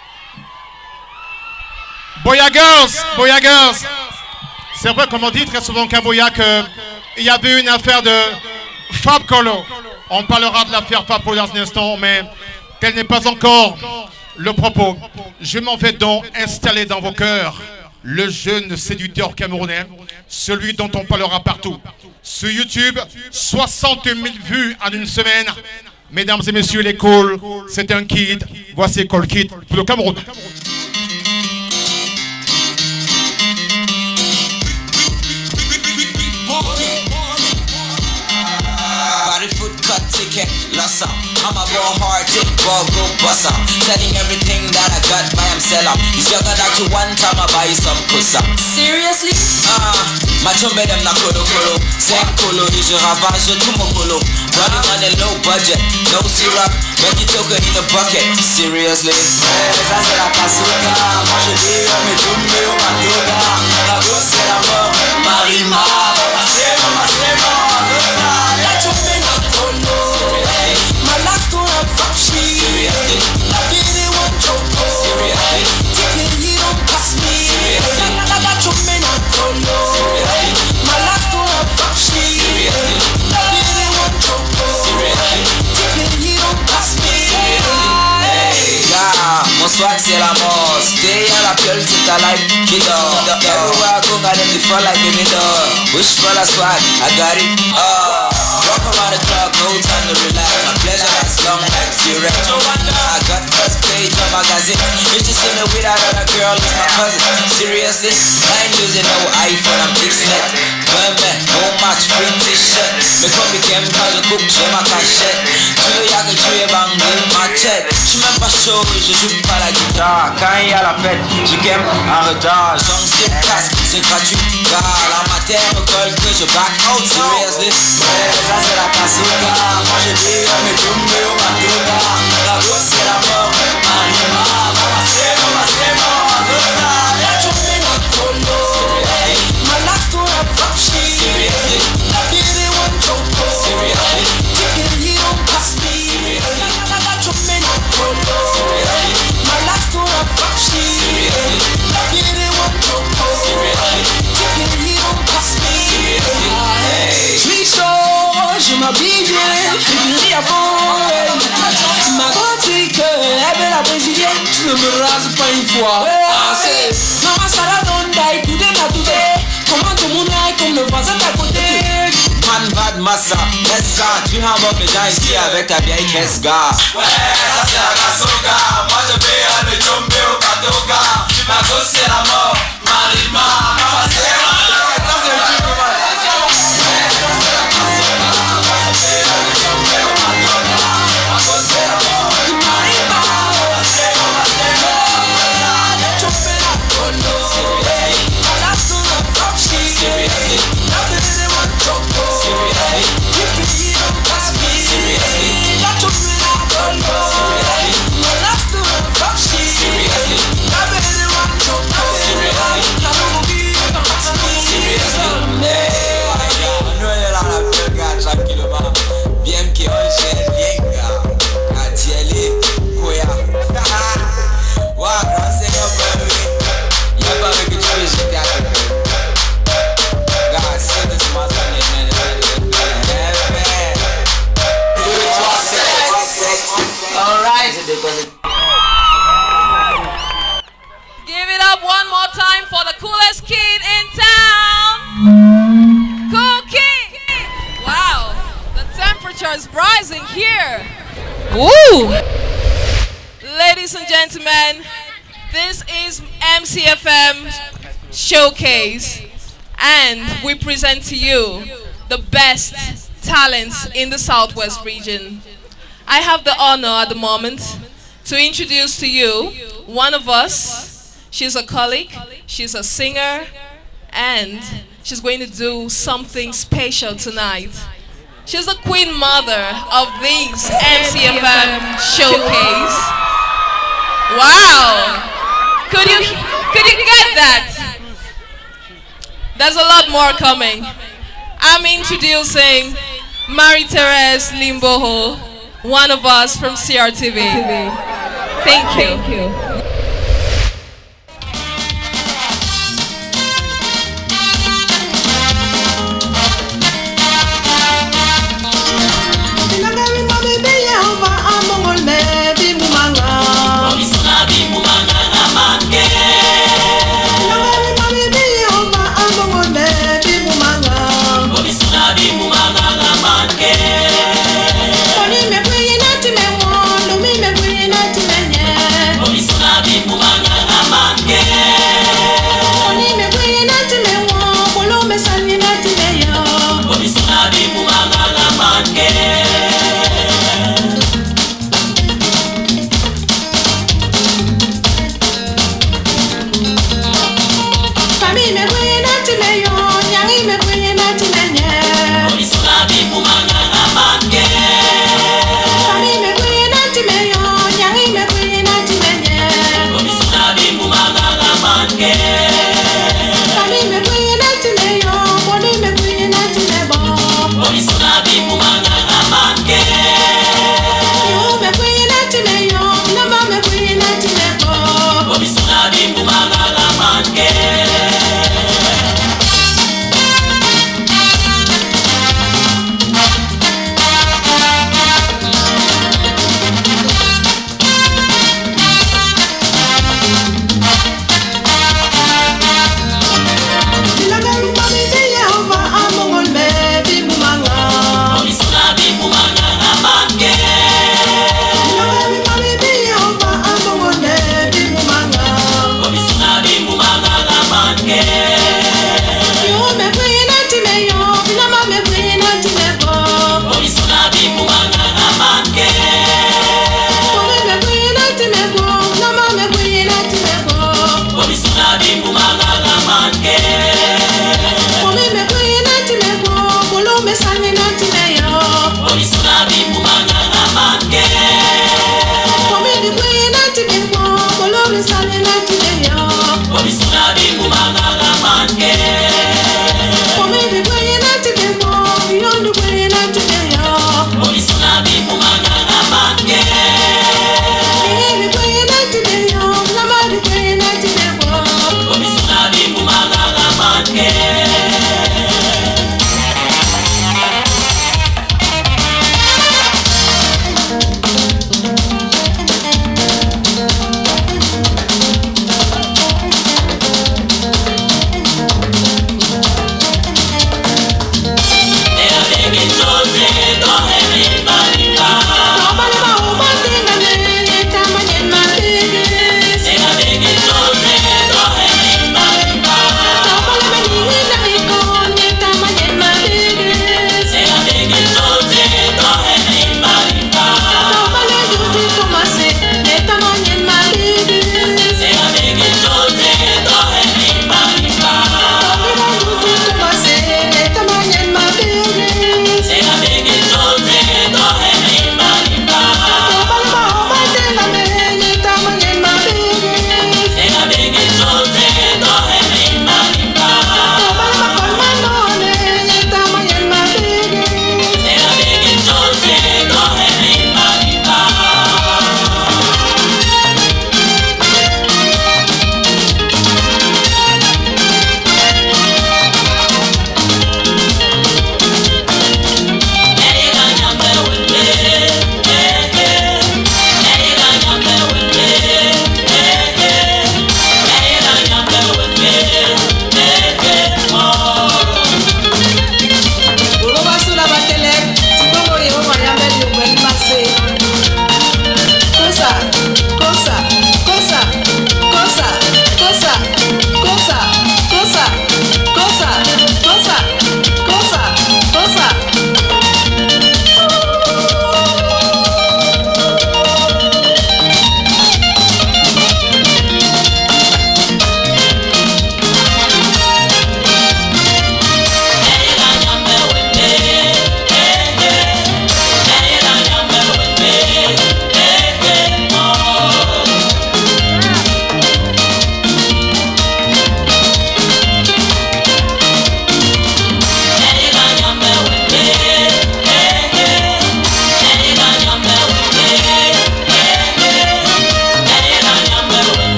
Boya Girls, Boya Girls. C'est vrai, comme on dit très souvent qu'à Boya, qu'il y avait une affaire de Fab Colo. On parlera de l'affaire Fab Colo dans un instant, mais quel n'est pas encore le propos. Je m'en vais donc installer dans vos cœurs le jeune séducteur camerounais, celui dont on parlera partout. Sur YouTube, soixante mille vues en une semaine. Mesdames et messieurs, les calls, c'est un kid. Voici Call Kid pour le Cameroun. Foot cut ticket, loss up. I'm a ball hard, tick ball, go bust up. Selling everything that I got by him sell up. He's younger than you one time I buy you some puss up. Seriously? Ah, uh, ma chumbe them na kolo kolo. Same kolo, et je ravage tout mon colo. Running on a low budget, no syrup, but you took it in a bucket. Seriously? Ouais, ça c'est la casouka. Moi je dis, oh mais chumbe, oh ma toga. La grosse c'est la mort, Marima. C'est bon, c'est bon, la chumbe na kolo. My last one up from she. Seriously? La baby one choco. Seriously? Ticket you don't pass me. Seriously? La chumbe na kolo. Seriously? My last one up from she. Seriously? La baby one choco. Seriously? Ticket you don't pass me. Seriously? Hey, yeah, mon swag c'est la mort. Stay à la pile toute ta life, kid dog. Everywhere I go, got them the front like me dog. Wish for la swag, I got it. Oh. Walk around the clock, no time to relax. My pleasure lasts long like zero. I got first page of magazine. If you see me with another girl, it's my cousin. Seriously, I ain't using no iPhone, I'm fixing it. But man, no match, free t-shirt. Me come became cause je coupe, j'ai ma cachette. Tu veux y'a que tu es bangé, ma check. J'suis même pas chaud, je joue pas la guitare. Quand y'a la fête, je game en retard. J'en skip casque, c'est gratuit. Car la matière me colle que je back out. Seriously, ça c'est la casouka. Moi je dis, oh mais chumbe, oh ma toga. La grosse c'est la mort, Marima. Mama c'est bon, mama c'est bon. La chumbe na kolo. My last one up from she. Seriously? La baby one choco. Seriously? Ticket you don't pass me. Seriously? La chumbe na kolo. Seriously? My last one up from she. Seriously? La baby one choco. Seriously? Ticket you don't pass me. Seriously? Hey. J'suis chaud, je m'habille bien, figuré à fond. Ma grande trique, elle est la brésilienne, je ne me rase pas une fois. Ah, c'est Maman Sarah don't die, tout est ma tout est. Comment tout le monde est comme le voisin d'à côté. Man bad massa, laisse ça, tu remboques les gens ici avec ta vieille caisse gars. Ouais, ça c'est la gasoga, moi je paye le chombe au patoga. Tu m'as gossé la mort, Marima, maman c'est Seriously? Woo! Ladies and gentlemen, this is M C F M Show Caz, and we present to you the best talents in the Southwest region. I have the honor at the moment to introduce to you one of us. She's a colleague, she's a singer, and she's going to do something special tonight. She's the queen mother of this M C F M Show Caz. Wow! Could you, could you get that? There's a lot more coming. I'm introducing Marie-Therese Limboho, one of us from C R T V. Thank you. Thank you. Money me bring it to me, one. Me me bring it to me, yeah.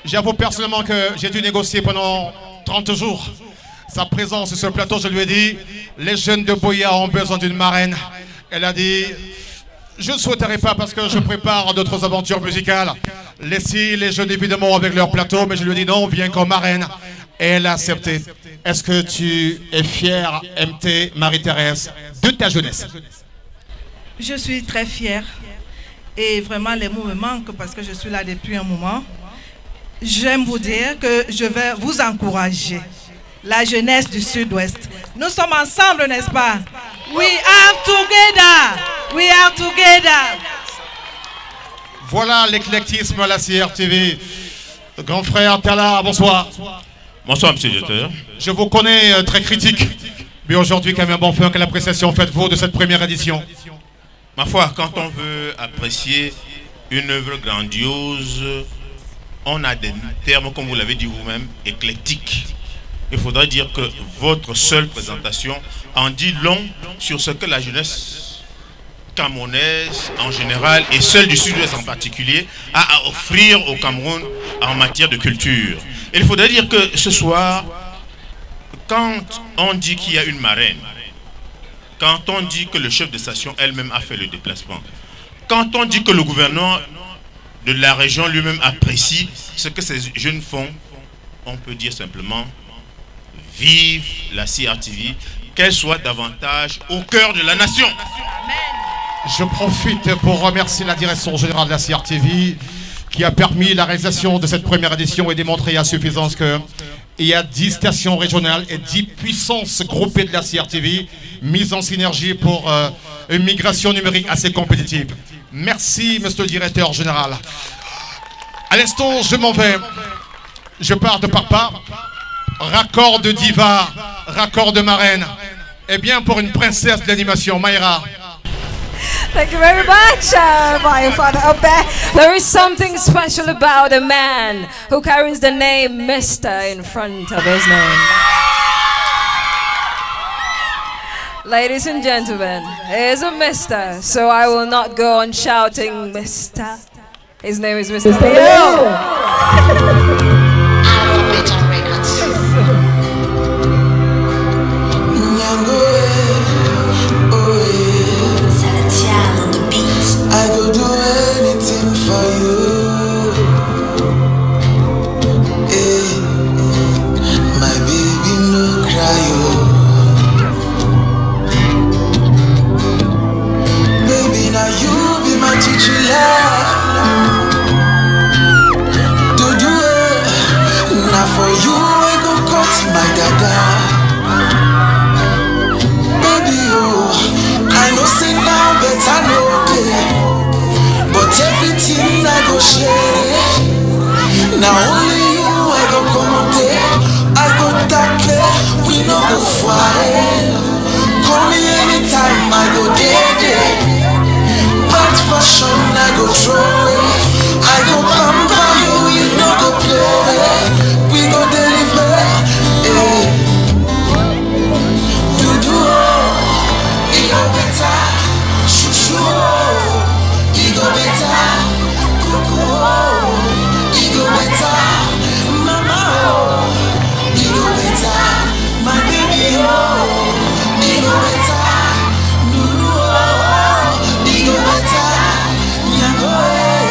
J'avoue personnellement que j'ai dû négocier pendant trente jours sa présence sur ce plateau. Je lui ai dit, les jeunes de Boya ont besoin d'une marraine. Elle a dit, je ne souhaiterais pas parce que je prépare d'autres aventures musicales. Laissez les jeunes évidemment avec leur plateau, mais je lui ai dit non, viens comme marraine. Et elle a accepté. Est-ce que tu es fière, M T, Marie-Thérèse, de ta jeunesse? Je suis très fière. Et vraiment, les mots me manquent parce que je suis là depuis un moment. J'aime vous dire que je vais vous encourager. La jeunesse du Sud-Ouest. Nous sommes ensemble, n'est-ce pas? We are together. We are together. Voilà l'éclectisme à la C R T V. Grand frère Tala, bonsoir. Bonsoir, monsieur le directeur. Je vous connais euh, très critique. Mais aujourd'hui, quand même, bon feu, quelle appréciation faites-vous de cette première édition? Ma foi, quand on veut apprécier une œuvre grandiose, on a des termes, comme vous l'avez dit vous-même, éclectiques. Il faudrait dire que votre seule présentation en dit long sur ce que la jeunesse camerounaise en général et celle du Sud-Ouest en particulier a à offrir au Cameroun en matière de culture. Il faudrait dire que ce soir, quand on dit qu'il y a une marraine, quand on dit que le chef de station elle-même a fait le déplacement, quand on dit que le gouverneur de la région lui-même apprécie ce que ces jeunes font, on peut dire simplement vive la C R T V, qu'elle soit davantage au cœur de la nation. Je profite pour remercier la direction générale de la C R T V qui a permis la réalisation de cette première édition et démontré à suffisance qu'il y a dix stations régionales et dix puissances groupées de la C R T V mises en synergie pour euh, une migration numérique assez compétitive. Merci, monsieur le directeur général. À l'instant, je m'en vais. Je pars de papa. Raccord de diva, raccord de marraine. Eh bien, pour une princesse de l'animation, Mayra. Thank you very much, uh, my father up there. There is something special about a man who carries the name Mister in front of his name. Ladies and gentlemen, here's a Mister, so I will not go on shouting Mister. His name is Mister Leo. I go do anything for you. Hey, my baby no cry oh. Baby now you be my titular. Do do it. Now for you I go cut my dada. Baby oh, I know say now better know. But everything I go share it. Now only you I go commenter. I go tackle. We no go fight. Call me anytime I go there there. Bad fashion I go throw it. I go pamper you, you no go play. We go deliver. Eh. Do do oh, it go better. Shoo shoo oh. Ego better, cuckoo, oh, ego better, mama, oh, ego better, my baby, oh, ego better, Nunu, oh, ego better, nyango,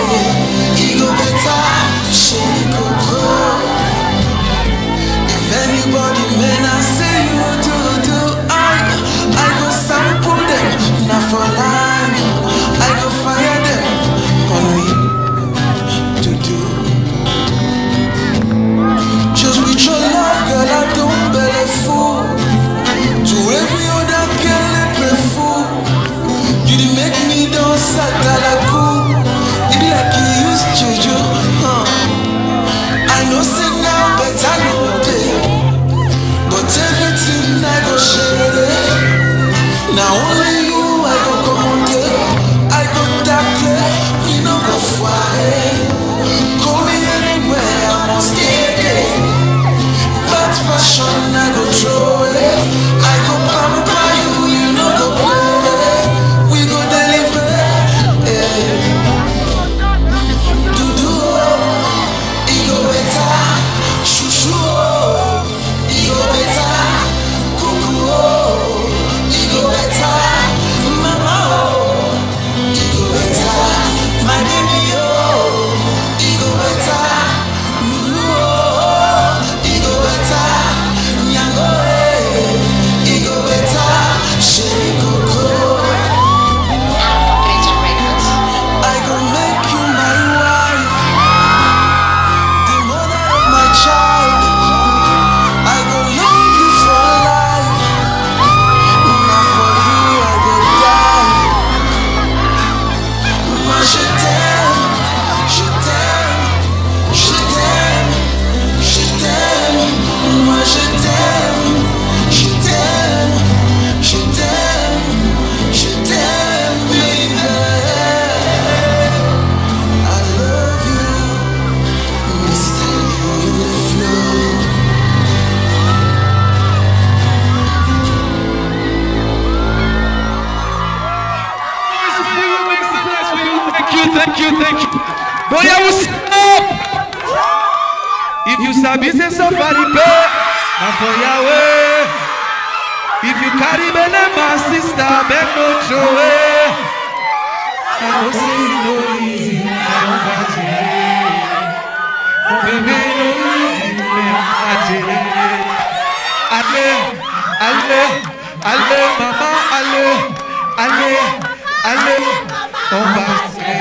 you sabi say suffer pay, na for Yahweh. If you carry belle, my sister, beg no throw away. I know say you no easy, I don't catch it. Baby, no easy, I catch it. Ale, ale, ale, mama, ale, ale, ale, on va se.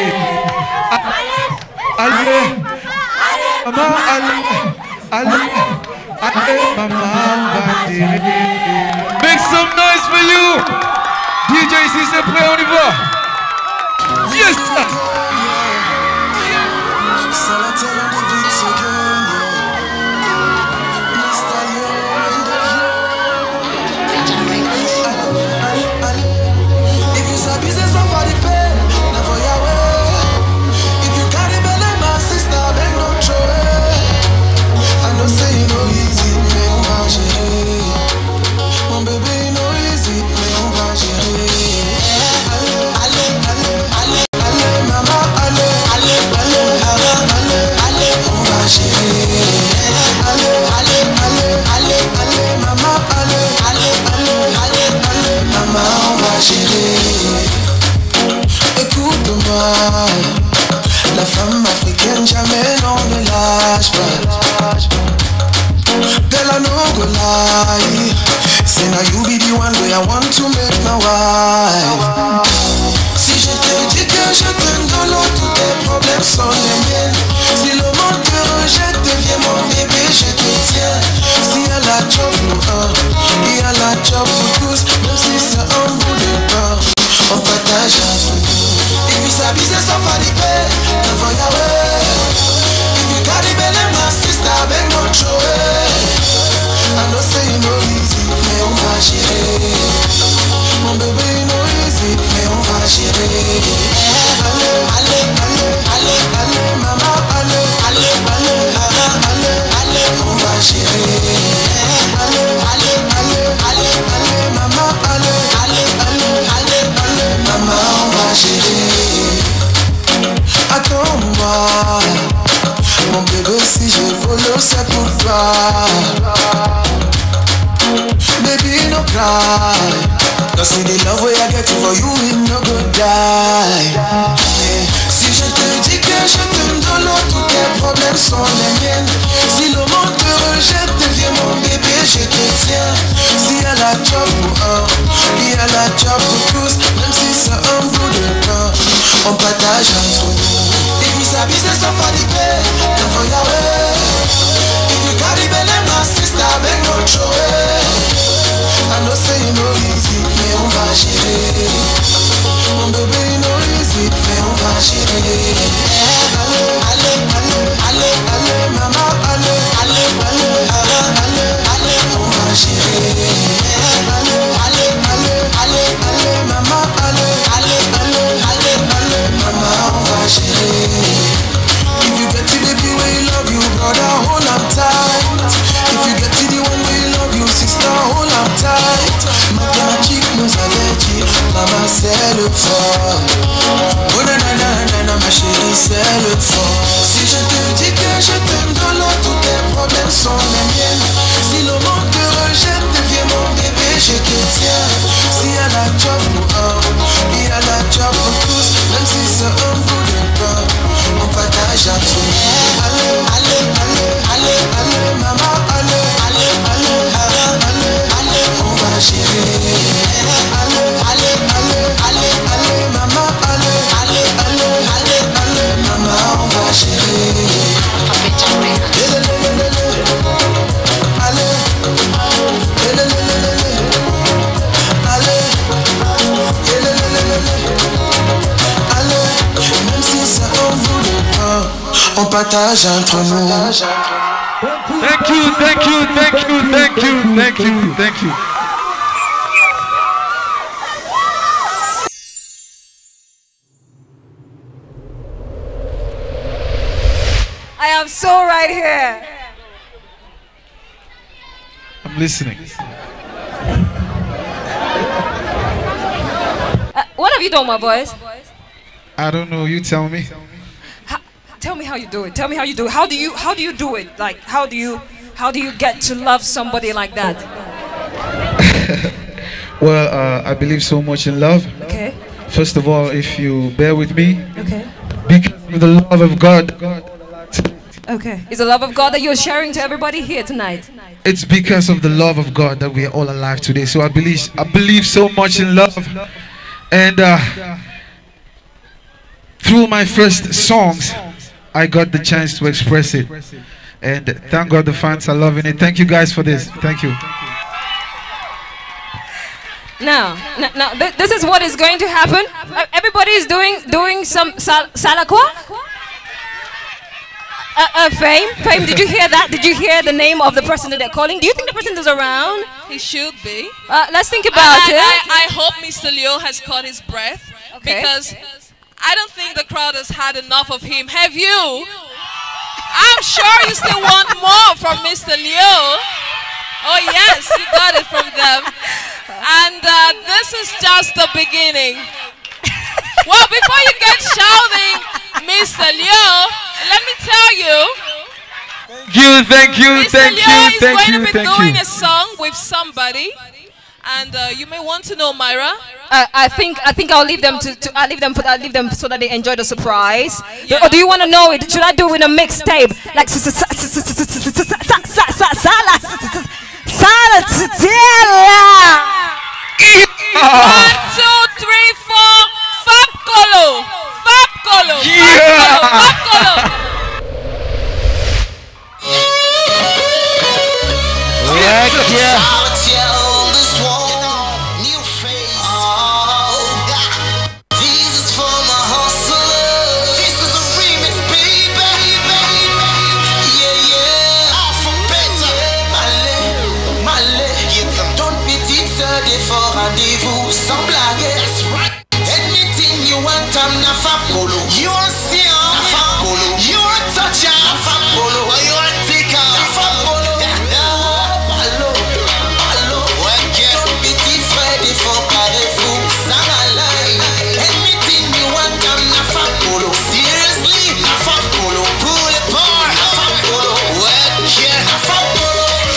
Ale, mama, ale, ale, ale, mama, on va se. Make some noise for you. D J, si c'est prêt, on y va. Yes, sir. Écoute-moi, la femme africaine jamais n'en ne lâche pas. Girl, I no go lie, say now you be the one way I want to make my wife. Si je te dis que je t'aime dans l'eau, tous tes problèmes sont les miens. Si le monde te rejette, deviens mon bébé, je te tiens. Si y a la job pour un, il y a la job pour tous, même si c'est un bout de pain, on partage un peu. If you sabi say somebody pay, then for Yahweh. If you got it, belle my sister, beg no throw away. I know say you know easy, mais on va gérer. Mon bébé, you know easy, mais on va gérer. Allez, allez, allez, allez, allez, maman, allez, allez, allez, allez, allez, on va gérer. Allez, allez, allez, allez, allez, maman, allez, allez, allez, allez, allez, maman, on va gérer. Attends-moi, mon bébé, si je vole, c'est pour toi. Baby, no cry. Don't see the love way I get for you, it no go die. Yeah. Si je te dis que je t'aime dans l'eau, tous tes problèmes sont les miens. Si le monde te rejette, deviens mon bébé, je te tiens. Si y a la job pour un, il y a la job pour tous, même si c'est un bout de pain, on partage entre nous. If you sabi say somebody pay, then for Yahweh. If you got it, belle my sister, beg no throw away. I know say you know easy, mais on va gérer. Mon bébé, you know easy, mais on va gérer. Allez, allez, allez, allez, allez, maman, allez, allez, allez, allez, allez, on va gérer. Allez, allez, allez, allez, allez, maman, allez, allez, allez, allez, allez, maman, on va gérer. If you get to the baby where you love you, brother, hold on tight. If you get to the one where you love you, sister, hold on tight. Mathématiques nous avait dit, maman c'est le fort. Oh nanana, ma chérie c'est le fort. Si je te dis que je t'aime dans l'eau, tous tes problèmes sont les miens. Si le monde te rejette, deviens mon bébé, je te tiens. Si y a la job pour un, il y a la job pour tous, même si c'est un bout de pain, on partage à tout. Allez, allez, allez, allez, allez, maman, allez, allez, allez, allez, allez, on va gérer. Allez, allez, allez, allez, allez, maman, allez, allez, allez, allez, allez, maman, on va gérer. Même si ça en voulait pas, on partage entre nous. Thank you, thank you, thank you, thank you, thank you, thank you. I am so right here. I'm listening. Uh, what have you done, my boys? I don't know, you tell me. tell me how you do it. Tell me how you do it. How do you how do you do it? Like how do you how do you get to love somebody like that? Well, uh, I believe so much in love. Okay. First of all, if you bear with me, Okay. because of the love of God, Okay. It's the love of God that you're sharing to everybody here tonight. it's because of the love of God that we are all alive today. So I believe I believe so much in love, and uh, through my first songs, I got the chance to express it. And thank God the fans are loving it. Thank you guys for this. Thank you. Now, now, now th this is what is going to happen. Uh, Everybody is doing doing some sal salakwa. Uh, uh, fame, fame. Did you hear that? Did you hear the name of the person that they're calling? Do you think the person is around? He should be. Uh, let's think about I, it. I, I hope Mister Leo has caught his breath Okay. because I don't think the crowd has had enough of him. Have you? I'm sure you still want more from Mister Leo. Oh yes, you got it from them. And uh, this is just the beginning. Well, before you get shouting, Mister Leo, let me tell you. Thank you, thank you, Mister thank Leo you, is thank going you, to be thank doing you. a song with somebody, and uh, you may want to know Myra. Uh, I think I think I'll leave them to, to I'll leave them for I'll leave them so that they enjoy the surprise. Or do you want to know it? Should I do it in a mixtape like One, two, three, four. Fab Colo, Fab Colo, Fab Colo, Fab Rendez-vous sans blague. Anything you want, I'm not fab polo. You want see I'm fab polo. You want touch I'm fab polo. You want take I'm fab polo. Malo, malo. Don't be different for careful. Sangalai. Anything you want, I'm not fab polo. Seriously, not fab polo. Pull it apart, not fab polo. Work here, not fab polo.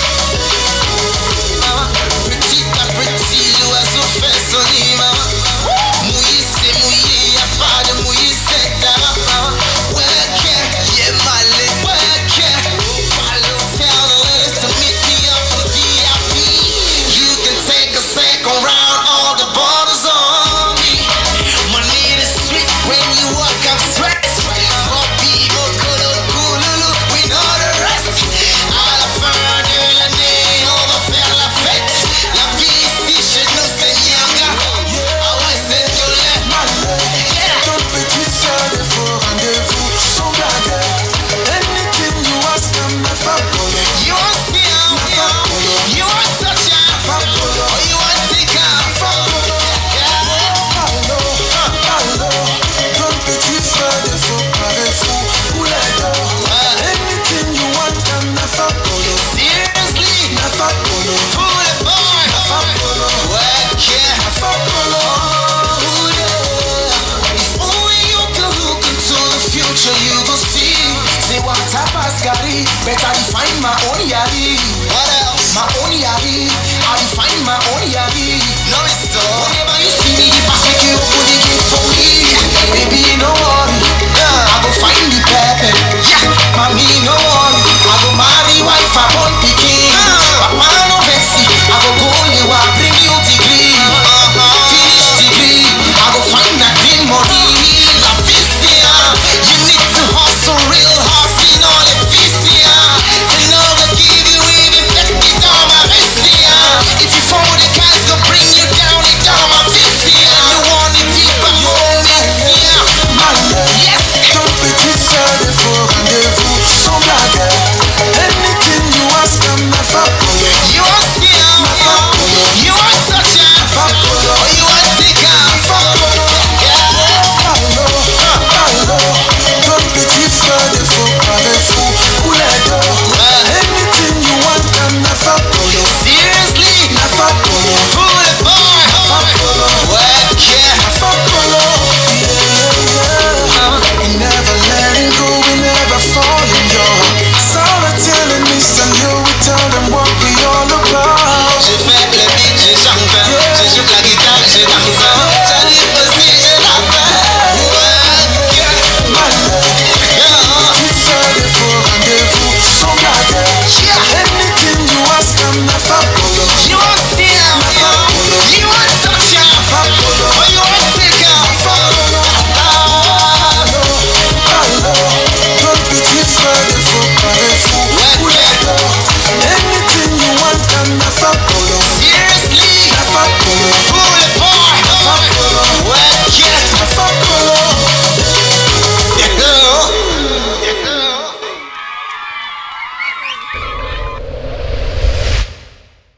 Better define my own yari. What else? My own yari. I define my own yari. No, it's so. Whenever you see me, the basket you open the gate for me. Baby, no worry. Uh, I go find the pepper. Yeah, mommy, no worry. I go marry wife, I born picking. Uh, Papa no vexy. I go go you I bring you degree. Uh-huh. Finish degree. I go find that green money. La Vicia. You need to hustle real hard. See all the Vicia. And all the give you even get it on my Vicia.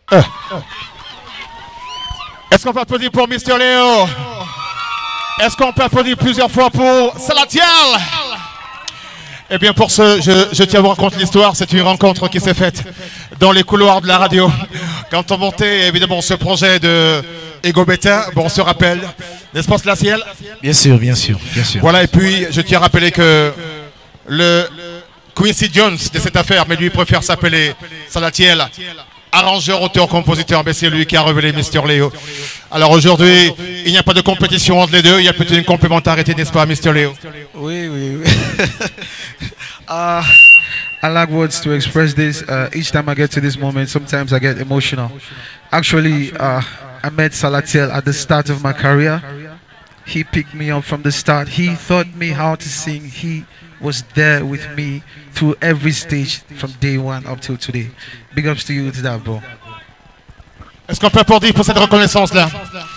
Euh. Est-ce qu'on peut applaudir pour mister Léo? Est-ce qu'on peut applaudir plusieurs fois pour Salatiel? Eh bien pour ce, je, je tiens à vous raconter l'histoire. C'est une rencontre qui s'est faite dans les couloirs de la radio. Quand on montait évidemment ce projet de Ego Beta, bon on se rappelle, n'est-ce pas Salatiel? Bien sûr, bien sûr, bien sûr. Voilà, et puis je tiens à rappeler que le Quincy Jones de cette affaire, mais lui préfère s'appeler Salatiel, arrangeur, auteur, compositeur, mais c'est lui qui a révélé mister Léo. Alors aujourd'hui, il n'y a pas de compétition entre les deux, il y a peut-être une complémentarité, n'est-ce pas, mister Léo? Oui, oui, oui. uh, I lack words to express this. Uh, each time I get to this moment, sometimes I get emotional. Actually, uh, I met Salatiel at the start of my career. He picked me up from the start. He taught me how to sing. He was there with me through every stage from day one up till today. Big ups to you to that, bro. Est-ce qu'on peut applaudir pour cette reconnaissance-là?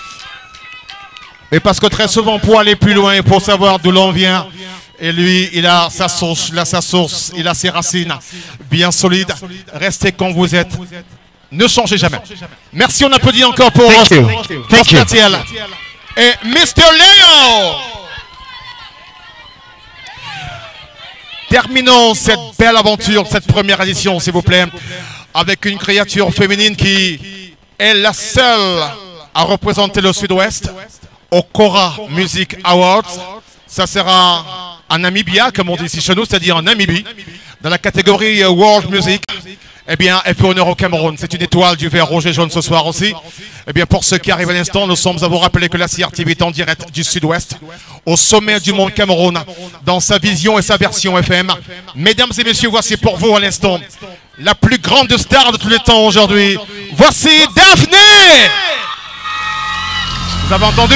Et parce que très souvent, pour aller plus loin et pour savoir d'où l'on vient, et lui, il a sa source, il a sa source, il a ses racines bien solides. Restez comme vous êtes. Ne changez jamais. Merci, on applaudit encore pour Salatiel et mister Léo. Terminons cette belle aventure, cette première édition, s'il vous plaît, avec une créature féminine qui est la seule à représenter le Sud-Ouest au Cora Music Awards. Ça sera en Namibia, comme on dit ici chez nous, c'est-à-dire en Namibie, dans la catégorie World Music. Eh bien, elle fait honneur au Cameroun. C'est une étoile du vert rouge et jaune ce soir aussi. Eh bien, pour ceux qui arrivent à l'instant, nous sommes à vous rappeler que la C R T V est en direct du Sud-Ouest, au sommet du monde Cameroun, dans sa vision et sa version F M. Mesdames et messieurs, voici pour vous à l'instant la plus grande star de tous les temps aujourd'hui. Voici Daphné. Vous avez entendu?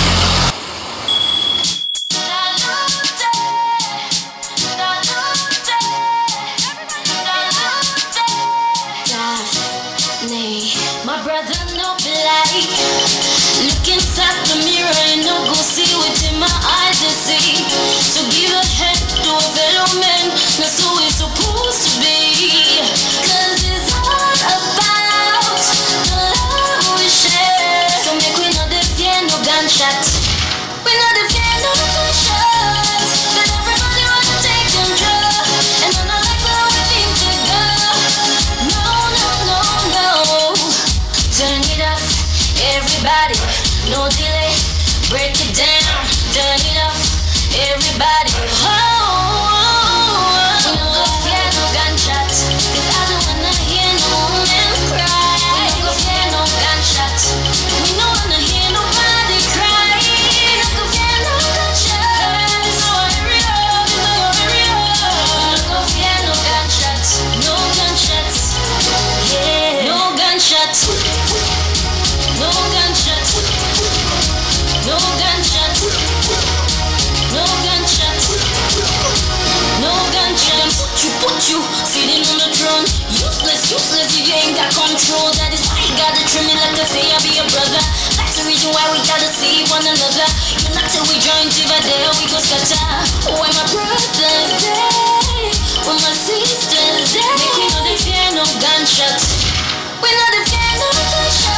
Look inside the mirror and no go see what in my eyes they see. So give a head to a fellow man, that's who it's supposed to be. Cause it's all about the love we share. So make we know the fear, no gunshot. We know the fear, no gunshot. But everybody wanna take control, and I don't like the way things go. No, no, no, no. Turn it up. Everybody, no delay, break it down, turn it up, everybody, oh, oh, oh. No fear, no gunshots, cause I don't wanna hear no man cry. No fear, no gunshots, we don't wanna hear nobody cry. No fear, no gunshots, no hurry up, no hurry up. No fear, no gunshots, no gunshots, yeah, no gunshots. No gunshots, no gunshots, no gunshots, no gunshots. Put you, put you, sitting on the throne. Useless, useless if you ain't got control. That is why you gotta treat me like I say I'll be a brother. That's the reason why we gotta see one another. You're not till we join together, we go scatter. When my brothers day, when my sisters day, make me know they fear no gunshots. We know they fear no gunshots.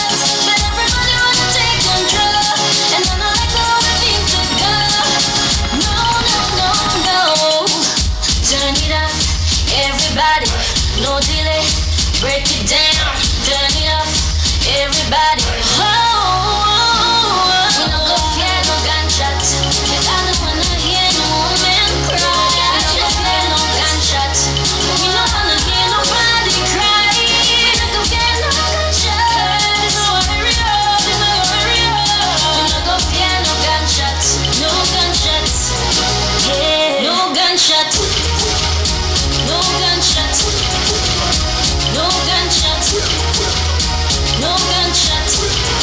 Everybody, no delay, break it down, turn it up, everybody, oh, oh, oh. We no go fear no gunshots, cause I don't wanna hear no man cry. We no go fear no gunshots, we no wanna hear nobody cry. We no go fear no gunshots, no hurry up, no hurry up. We no go fear no gunshots, no gunshots, yeah, no gunshots. No gunshots, no gunshots, no gunshots.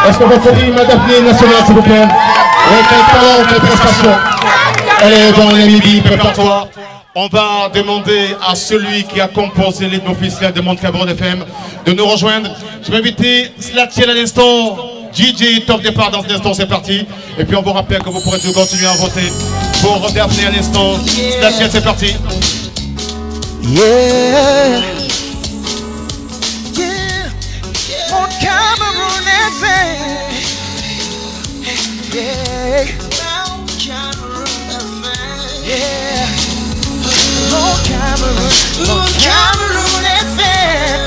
Est-ce qu'on peut applaudir Madame Nationale, s'il vous plaît? Oui, quel talent, quelle prestation. Allez, dans les midi, prépare-toi. On va demander à celui qui a composé l'hymne officiel de Monde Cameroun F M de nous rejoindre. Je vais inviter Slatiel à l'instant. D J, top départ dans un instant, c'est parti. Et puis on vous rappelle que vous pourrez continuer à voter pour Daphné à l'instant. Slatiel, c'est parti. Yeah. Yeah. Mon Cameroun F M. Yeah. Mon Cameroun F M. Yeah. Mon Cameroun, mon Cameroun F M.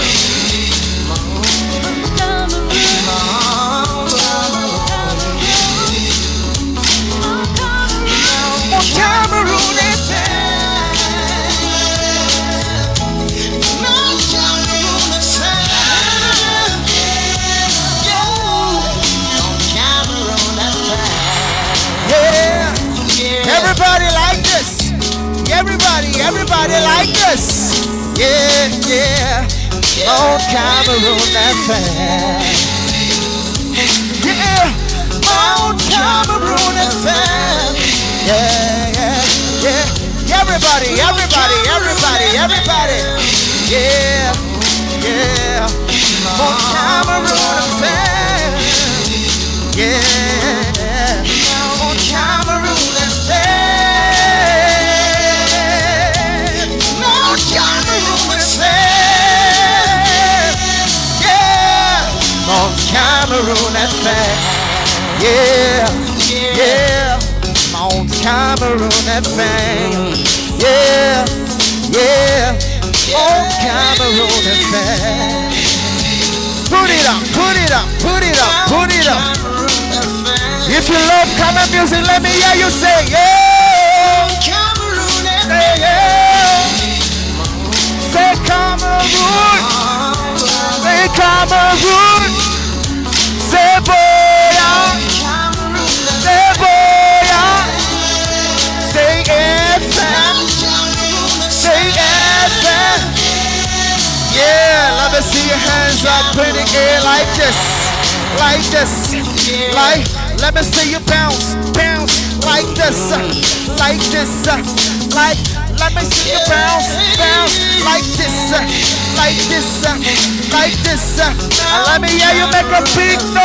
Mon Cameroun F M. Mon Cameroun F M. Mon Cameroun F M. Yeah. Everybody like this. Everybody, everybody like this. Yeah, yeah. Mon Cameroun F M. Yeah. Mon Cameroun F M. Yeah, yeah, yeah. Everybody, everybody, everybody, everybody. Yeah, yeah. Mon Cameroun F M. Yeah. Mon Cameroun F M. Mon Cameroun F M. Yeah. Mon Cameroun F M. Yeah, yeah. Mon Cameroun F M. Yeah, yeah. Mon Cameroun F M. Put it up, put it up, put it up, put it up. If you love Cameroon music, let me hear you say, yeah. Cameroon F M. Say, yeah. Say Cameroun. Say Cameroun. Say boya. Say boya. Say F M. Say F M. Yeah, let me see your hands up in the air like this, like this, like. Let me see you bounce, bounce like this, like this, like. Let me see you bounce, bounce like this, like this, like this. And let me hear you make a big noise.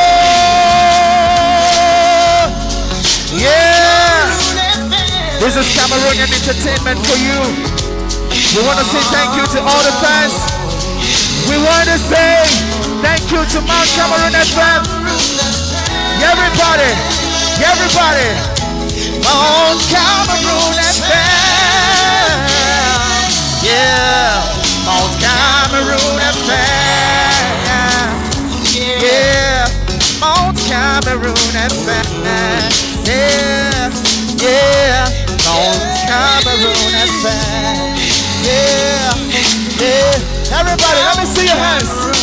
Yeah. This is Cameroonian entertainment for you. We want to say thank you to all the fans. We want to say thank you to Mount Cameroon F M. Everybody, everybody. Mount Cameroon F M. Yeah. Mount Cameroon F M. Yeah. Mount Cameroon F M. Yeah. Yeah. Mount Cameroon F M. Yeah, yeah. Everybody, let me see your hands.